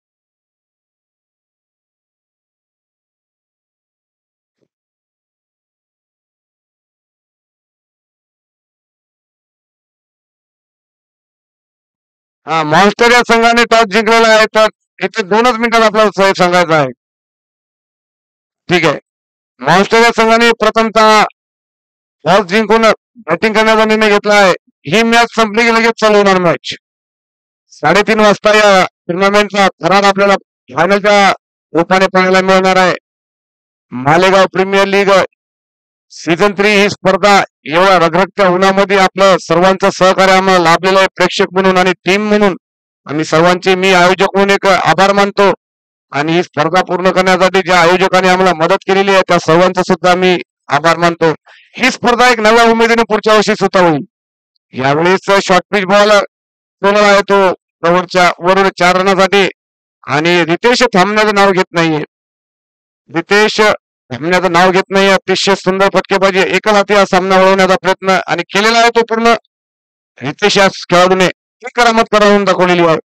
हा मॉन्स्टर या संघाने टॉस जिंकलेला आहे, तर इथे दोनच मिनिटात आपल्याला सांगायचं आहे. ठीक आहे, मॉन्स्टर या संघाने प्रथमतः टॉस जिंकून बॅटिंग करण्याचा निर्णय घेतला आहे. ही मॅच संपली की लगेच चालू होणार मॅच. साडेतीन वाजता या टुर्नामेंटचा थरार आपल्याला फायनलच्या रूपाने पाहायला मिळणार आहे. Malegaon premier league season three ही स्पर्धा एवढ्या रखरखत्या उन्हामध्ये आपलं सर्वांचं सहकार्य आम्हाला लाभलेलं आहे. प्रेक्षक म्हणून आणि टीम म्हणून आम्ही सर्वांचे, मी आयोजक म्हणून एक आभार मानतो. आणि ही स्पर्धा पूर्ण करण्यासाठी ज्या आयोजकांनी आम्हाला मदत केलेली आहे त्या सर्वांचा सुद्धा मी आभार मानतो. ही स्पर्धा एक नव्या उमेदीने पुढच्या वर्षी सुद्धा होईल. यावेळेस शॉर्ट पिच बॉल सोडला आहे तो जवळच्या वरून चार रनासाठी, आणि रितेश थांबण्याचं नाव घेत नाहीये. रितेश थांबण्याचं नाव घेत नाही. अतिशय सुंदर फटकेबाजी, एकच हाती हा सामना वळवण्याचा प्रयत्न आणि केलेला आहे तो पूर्ण. रितेश या खेळाडूने एक करामत करून दाखवलेली आहे.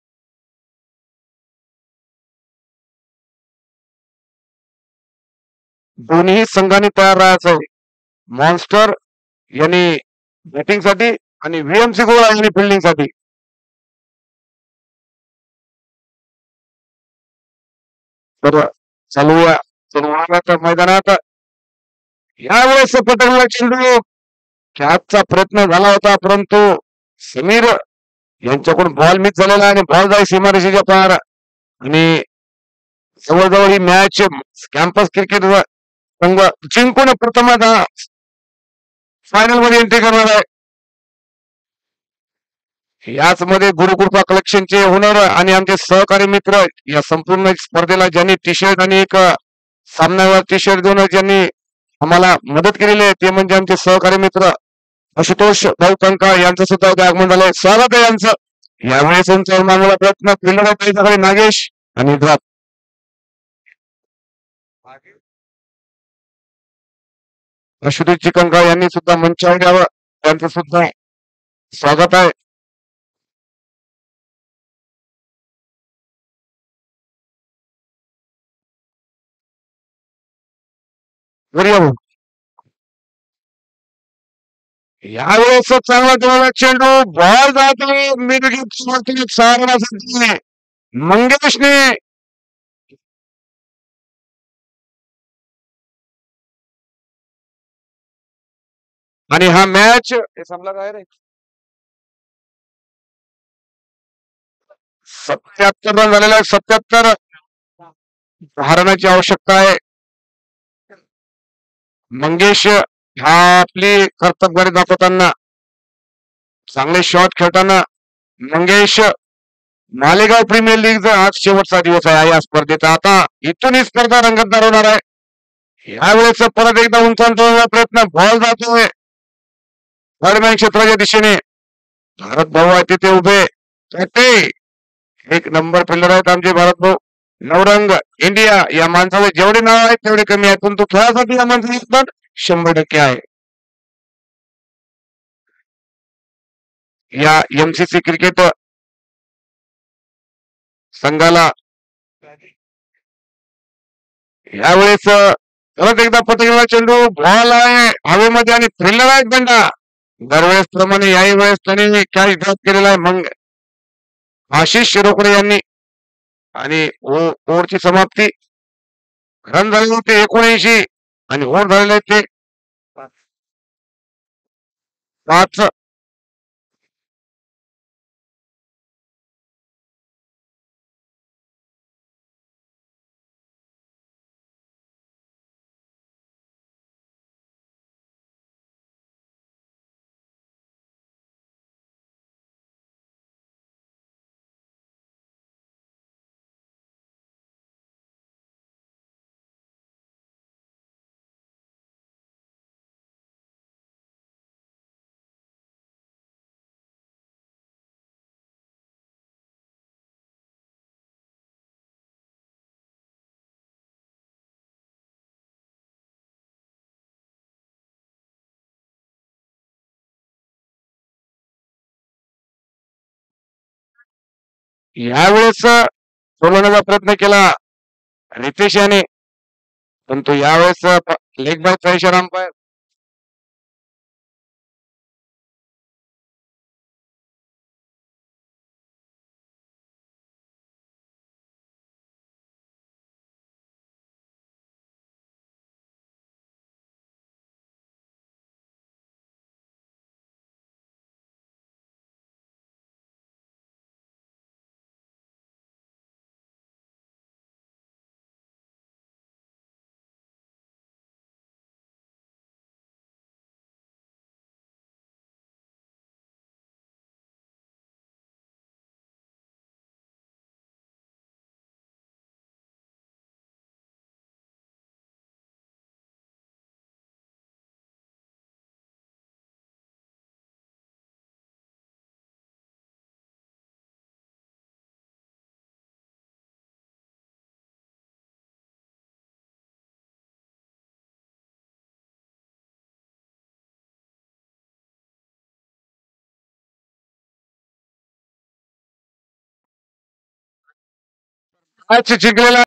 दोन्ही संघांनी तयार राहायचं आहे. मॉन्स्टर यांनी बॅटिंगसाठी आणि व्हीएमसी गोळा यांनी फिल्डिंगसाठी. तर चालूया चालू मैदानात. यावेळेस पटकला चेंडू कॅचचा प्रयत्न झाला होता, परंतु समीर यांच्याकडून बॉल मिस झालेला आणि बॉल जाई सीमारेषेच्या पार. आणि जवळजवळ ही मॅच कॅम्पस क्रिकेट संघ जिंकून प्रथमतः फायनल मध्ये एंट्री करणार आहे. याच मध्ये गुरुकृपा कलेक्शनचे ओनर आणि आमचे सहकारी मित्र या संपूर्ण स्पर्धेला ज्यांनी टी शर्ट आणि एक सामन्यावर टी शर्ट देऊन ज्यांनी आम्हाला मदत केलेली आहे ते म्हणजे आमचे सहकारी मित्र आशुतोष भाऊ कंका यांचं सुद्धा उद्या आगमन झालंय. स्वागत आहे यांचं. यावेळेस मागला प्रयत्न फिल्डर नागेश आणि ड्रॉप. आशुतोष चिकनका यांनी सुद्धा मंचावर यावं, त्यांचं सुद्धा स्वागत आहे. यावेळेस चांगला तेवढा चेंडू बॉल जातो मिरगी सारण्यासाठी मंगेशने. आणि हा मॅच संपला काय रे? सत्याहत्तर रन झालेला आहे. सत्याहत्तर हारण्याची आवश्यकता आहे. मंगेश हा आपली कर्तबगारी दाखवताना, चांगले शॉट खेळताना मंगेश. मालेगाव प्रीमियर लीगचा आज शेवटचा दिवस आहे या स्पर्धेचा. आता इथून ही स्पर्धा रंगतदार होणार आहे. यावेळेस परत एकदा उंचावण्याचा प्रयत्न, बॉल जातोय दरम्यान क्षेत्राच्या दिशेने. भारत भाऊ आहे तिथे उभे. एक नंबर फिल्डर आहेत आमचे भारत भाऊ. नवरंग इंडिया या माणसाचे जेवढे नाव आहेत तेवढे कमी आहेत, पण तो खेळासाठी या माणसाचे शंभर टक्के आहे. या एमसीसी क्रिकेट संघाला यावेळेस परत एकदा पटकेला चेंडू, बॉल आहे हवेमध्ये आणि फिल्डर आहेत बंडा. दरवेळेस प्रमाणे याही वेळेस त्यांनी कॅच ड्रॉप केलेला आहे मग आशिष शिरोकडे यांनी. आणि ओव्हरची समाप्ती. रन झाले होते एकोणऐंशी आणि ओव्हर झालेले ते पाच. यावेळेस सोडवण्याचा प्रयत्न केला रितेश याने, परंतु यावेळेस लेग बायचा इशारा अंपायर. मॅच जिंकलेला